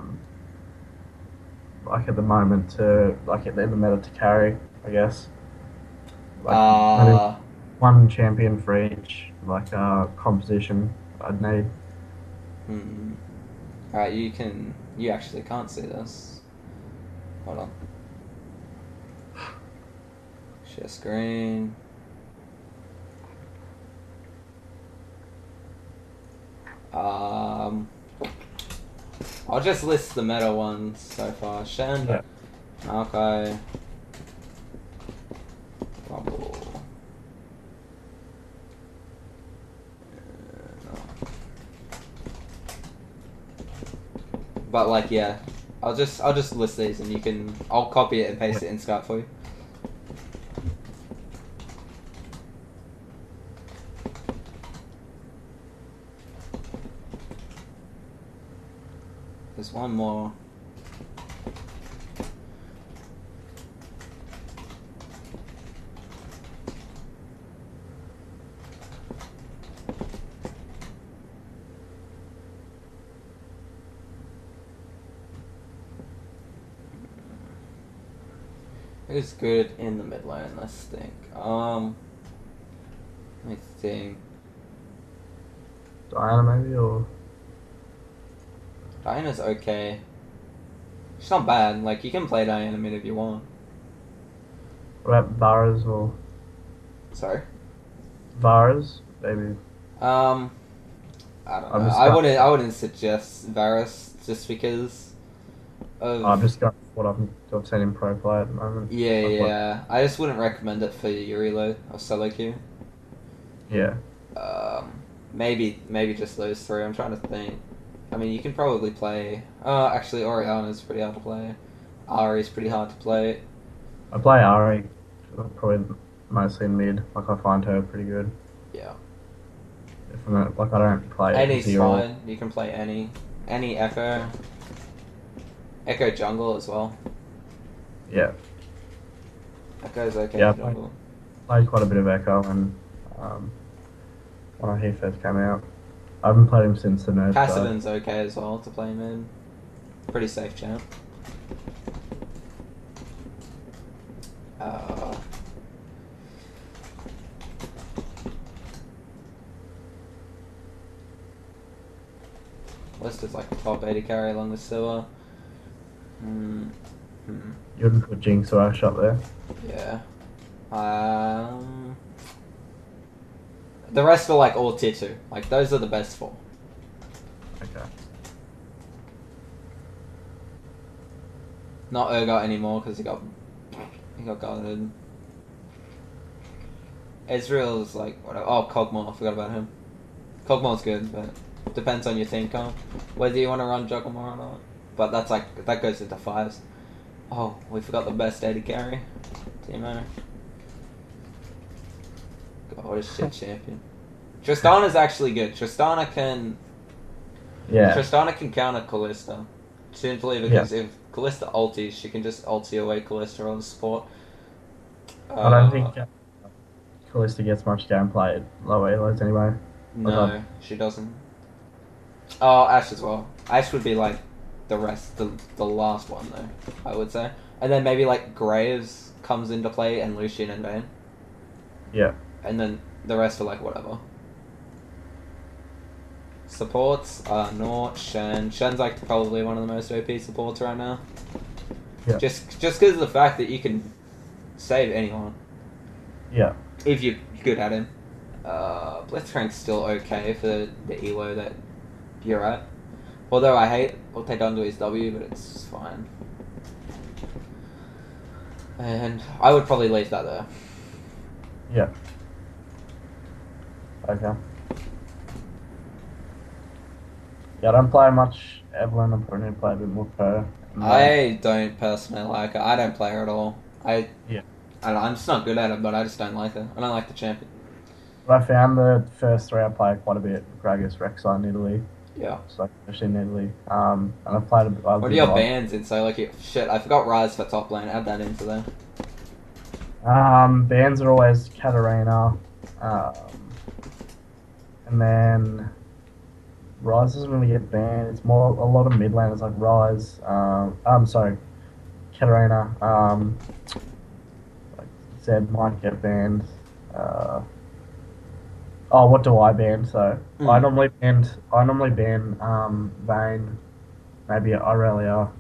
[SPEAKER 2] like at the moment in the meta to carry, I guess? Maybe one champion for each, composition I'd need.
[SPEAKER 1] Alright, you actually can't see this. Hold on. Share screen. I'll just list the meta ones so far. Shen,
[SPEAKER 2] Yeah.
[SPEAKER 1] Maokai, Rumble. But like, yeah, I'll just list these and I'll copy it and paste it in Skype for you. There's one more. Who's good in the mid lane? Let's think. Let me think.
[SPEAKER 2] Diana maybe, or
[SPEAKER 1] Diana's okay. She's not bad. Like, you can play Diana mid if you want.
[SPEAKER 2] what about Varus or
[SPEAKER 1] Sorry.
[SPEAKER 2] Varus maybe?
[SPEAKER 1] I don't
[SPEAKER 2] I'm
[SPEAKER 1] know.
[SPEAKER 2] just
[SPEAKER 1] I wouldn't suggest Varus just because of.
[SPEAKER 2] I've just got what I've seen in pro play at the moment.
[SPEAKER 1] Yeah,
[SPEAKER 2] Like,
[SPEAKER 1] yeah. I just wouldn't recommend it for your reload or solo queue.
[SPEAKER 2] Yeah.
[SPEAKER 1] Maybe just those three. I'm trying to think. I mean, you can probably play. Actually, Oriana's pretty hard to play. Ari's pretty hard to play.
[SPEAKER 2] I play Ari, probably mostly in mid. Like I find her pretty good.
[SPEAKER 1] Yeah.
[SPEAKER 2] If I'm not, I don't play
[SPEAKER 1] Any's
[SPEAKER 2] zero.
[SPEAKER 1] fine. You can play any Echo. Echo jungle as well.
[SPEAKER 2] Yeah.
[SPEAKER 1] Echo's okay
[SPEAKER 2] Yeah,
[SPEAKER 1] in jungle.
[SPEAKER 2] Played quite a bit of Echo and when he first came out. I haven't played him since the nerf.
[SPEAKER 1] Kassadin's okay as well to play mid. Pretty safe champ. List is like a top 80 carry along with Sewa.
[SPEAKER 2] You wouldn't put Jinx or Ash up there.
[SPEAKER 1] Yeah. The rest are like all tier 2. Like, those are the best 4.
[SPEAKER 2] Okay.
[SPEAKER 1] Not Urgot anymore because he got guarded. Ezreal's like whatever. Oh, Kog'Maw, I forgot about him. Kog'Maw's good, but depends on your team comp whether you want to run Jugglemore or not. But that goes into 5s. Oh, we forgot the best 80 carry. Teemo. God, what a shit champion. Tristana's actually good. Tristana can counter Kalista. Simply because if Kalista ulties, she can just ulti away Kalista on the support.
[SPEAKER 2] I don't think Kalista gets much gameplay at low elos anyway.
[SPEAKER 1] No, she doesn't. Oh, Ashe as well. Ashe would be like the last one though, I would say. And then maybe like Graves comes into play and Lucian and Vayne.
[SPEAKER 2] Yeah.
[SPEAKER 1] And then the rest are like whatever. Supports are Nort, Shen. Shen's like probably one of the most OP supports right now.
[SPEAKER 2] Yeah.
[SPEAKER 1] Just because of the fact that you can save anyone
[SPEAKER 2] Yeah.
[SPEAKER 1] if you're good at him. Blitzcrank's still okay for the elo that you're at. Although I hate what they done to his W, but it's fine. And I would probably leave that there.
[SPEAKER 2] Yeah. Okay. Yeah, I don't play much Evelyn. I'm probably going to play a bit more Poe.
[SPEAKER 1] I don't personally like her. I don't play her at all.
[SPEAKER 2] Yeah.
[SPEAKER 1] I'm just not good at it, but I just don't like her. I don't like the champion.
[SPEAKER 2] But I found the first three I played quite a bit. Gragas, Rek'Sai, Nidalee.
[SPEAKER 1] Yeah.
[SPEAKER 2] So especially Nidalee. And I played a bit.
[SPEAKER 1] What are your bans in? So shit, I forgot Rise for top lane. Add that into there.
[SPEAKER 2] Bans are always Katarina. And then Rise doesn't really get banned. It's more a lot of mid laners like Rise. I'm sorry, Katarina. Like Zed might get banned. What do I ban? So I normally ban Vayne, maybe Aurelia,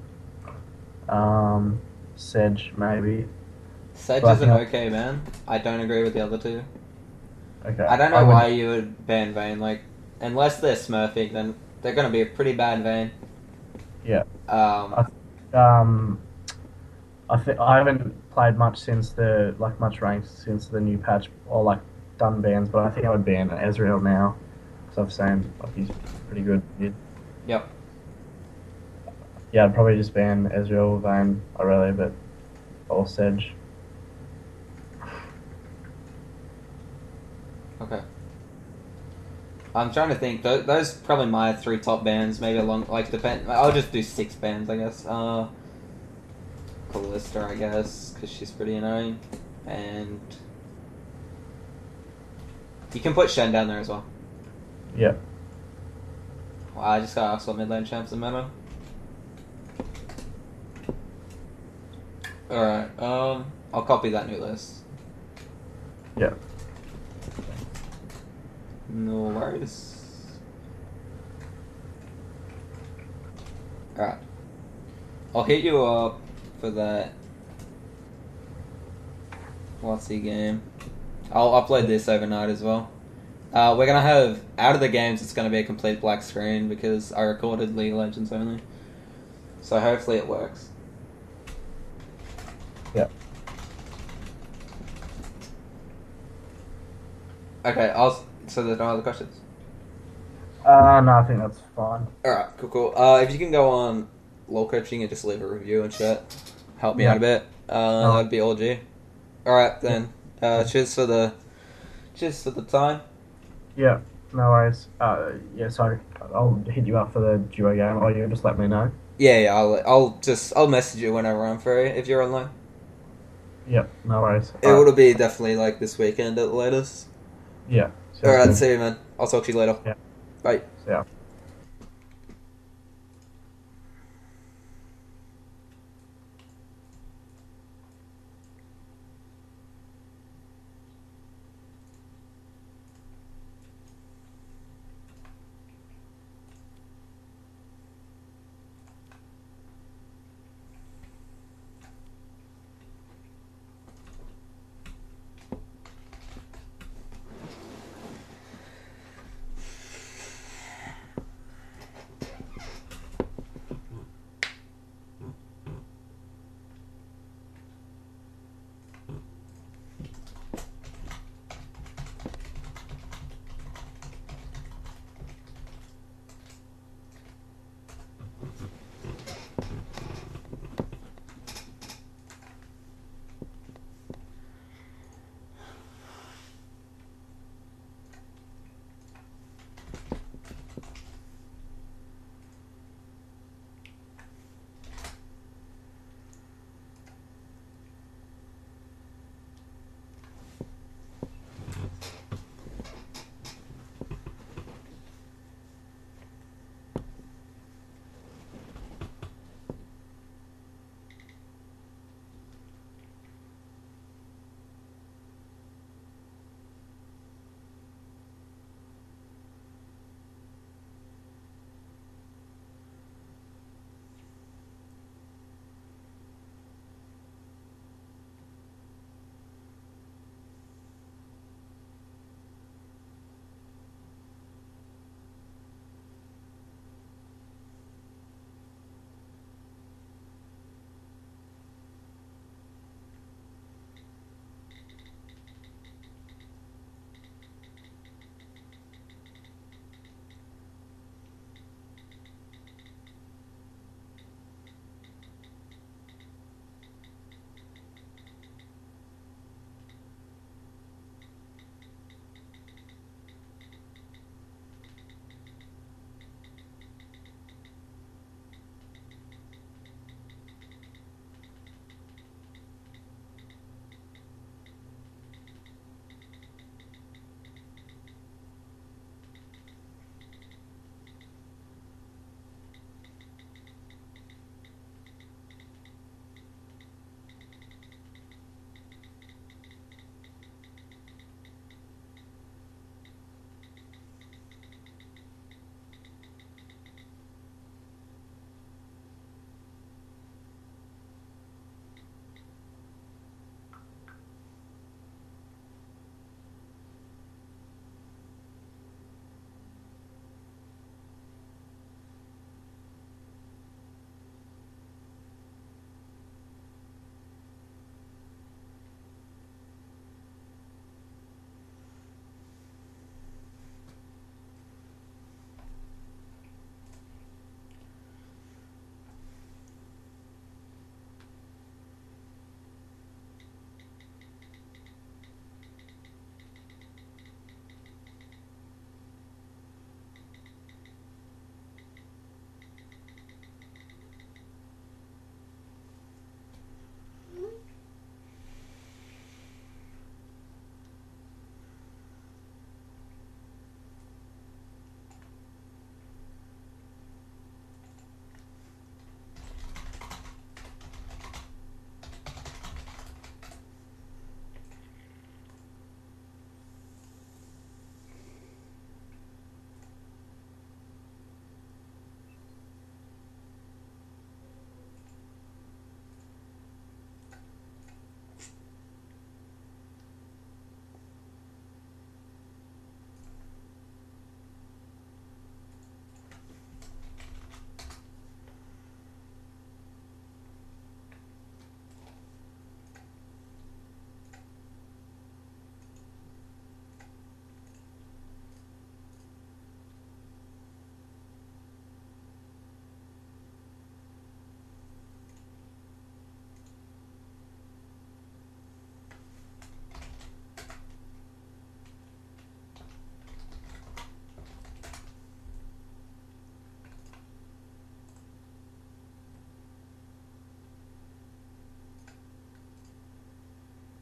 [SPEAKER 2] Sedge maybe.
[SPEAKER 1] Sedge
[SPEAKER 2] But I
[SPEAKER 1] is an
[SPEAKER 2] think
[SPEAKER 1] okay ban. I don't agree with the other two.
[SPEAKER 2] Okay.
[SPEAKER 1] I don't know why you would ban Vayne. Like, unless they're smurfing, then they're gonna be a pretty bad Vayne.
[SPEAKER 2] Yeah.
[SPEAKER 1] Um,
[SPEAKER 2] I haven't played much much ranked since the new patch or like done bans, but I think I would ban Ezreal now because I've seen like he's pretty good.
[SPEAKER 1] Yep.
[SPEAKER 2] Yeah, I'd probably just ban Ezreal, Vayne, Aurelia, or Sedge.
[SPEAKER 1] Okay. I'm trying to think. Those are probably my three top bands. Maybe I'll just do 6 bands, I guess. Callista, I guess, because she's pretty annoying, and you can put Shen down there as well.
[SPEAKER 2] Yeah.
[SPEAKER 1] Well, I just gotta ask what mid lane champs in meta. Alright, I'll copy that new list.
[SPEAKER 2] Yeah.
[SPEAKER 1] No worries. Alright. I'll hit you up for that. What's the game? I'll upload this overnight as well. We're gonna have, out of the games, it's gonna be a complete black screen because I recorded League of Legends only. So hopefully it works.
[SPEAKER 2] Yeah.
[SPEAKER 1] Okay, so there's no other questions?
[SPEAKER 2] No, I think that's fine.
[SPEAKER 1] Alright, cool. If you can go on LOL Coaching and just leave a review and shit, help me out a bit. That'd be all G. Alright then. Cheers for the time.
[SPEAKER 2] Yeah, no worries. Yeah, sorry. I'll hit you up for the duo game, or you just let me know.
[SPEAKER 1] Yeah, I'll message you whenever I'm free if you're online.
[SPEAKER 2] Yep, no worries.
[SPEAKER 1] It would be definitely like this weekend at the latest.
[SPEAKER 2] Yeah.
[SPEAKER 1] Alright, see you, man. I'll talk to you later.
[SPEAKER 2] Yeah.
[SPEAKER 1] Bye.
[SPEAKER 2] Yeah.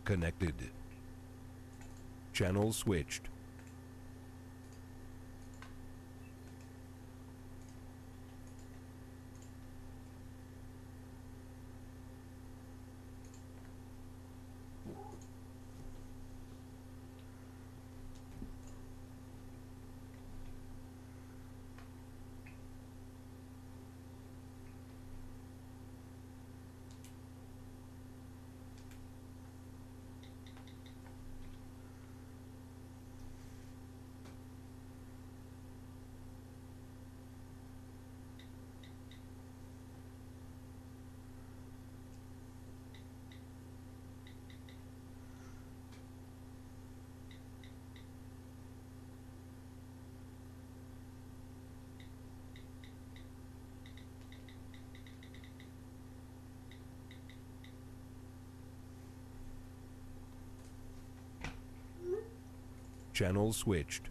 [SPEAKER 5] connected. Channel switched. Channel switched.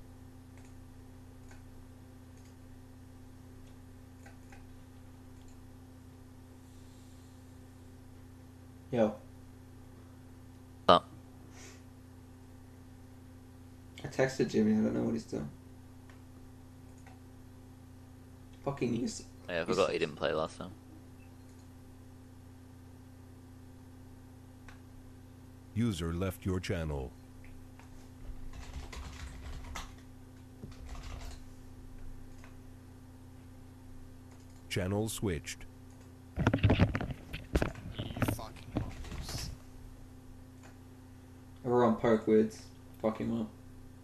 [SPEAKER 1] Yo.
[SPEAKER 6] Oh.
[SPEAKER 1] I texted Jimmy, I don't know what he's doing. Fucking useless.
[SPEAKER 6] Yeah, I forgot he didn't play last time.
[SPEAKER 5] User left your channel. Channel switched.
[SPEAKER 7] You fucking mongoose.
[SPEAKER 1] Everyone poke words. Fuck him up.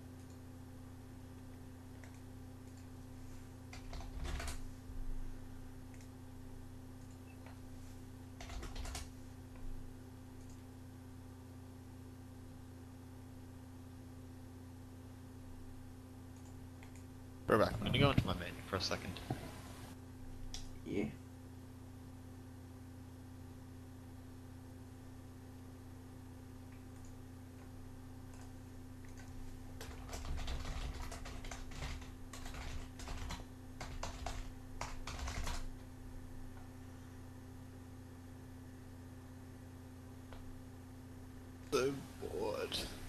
[SPEAKER 7] Bro, back. Let me go into my main for a second.
[SPEAKER 1] Yeah.
[SPEAKER 7] So bored.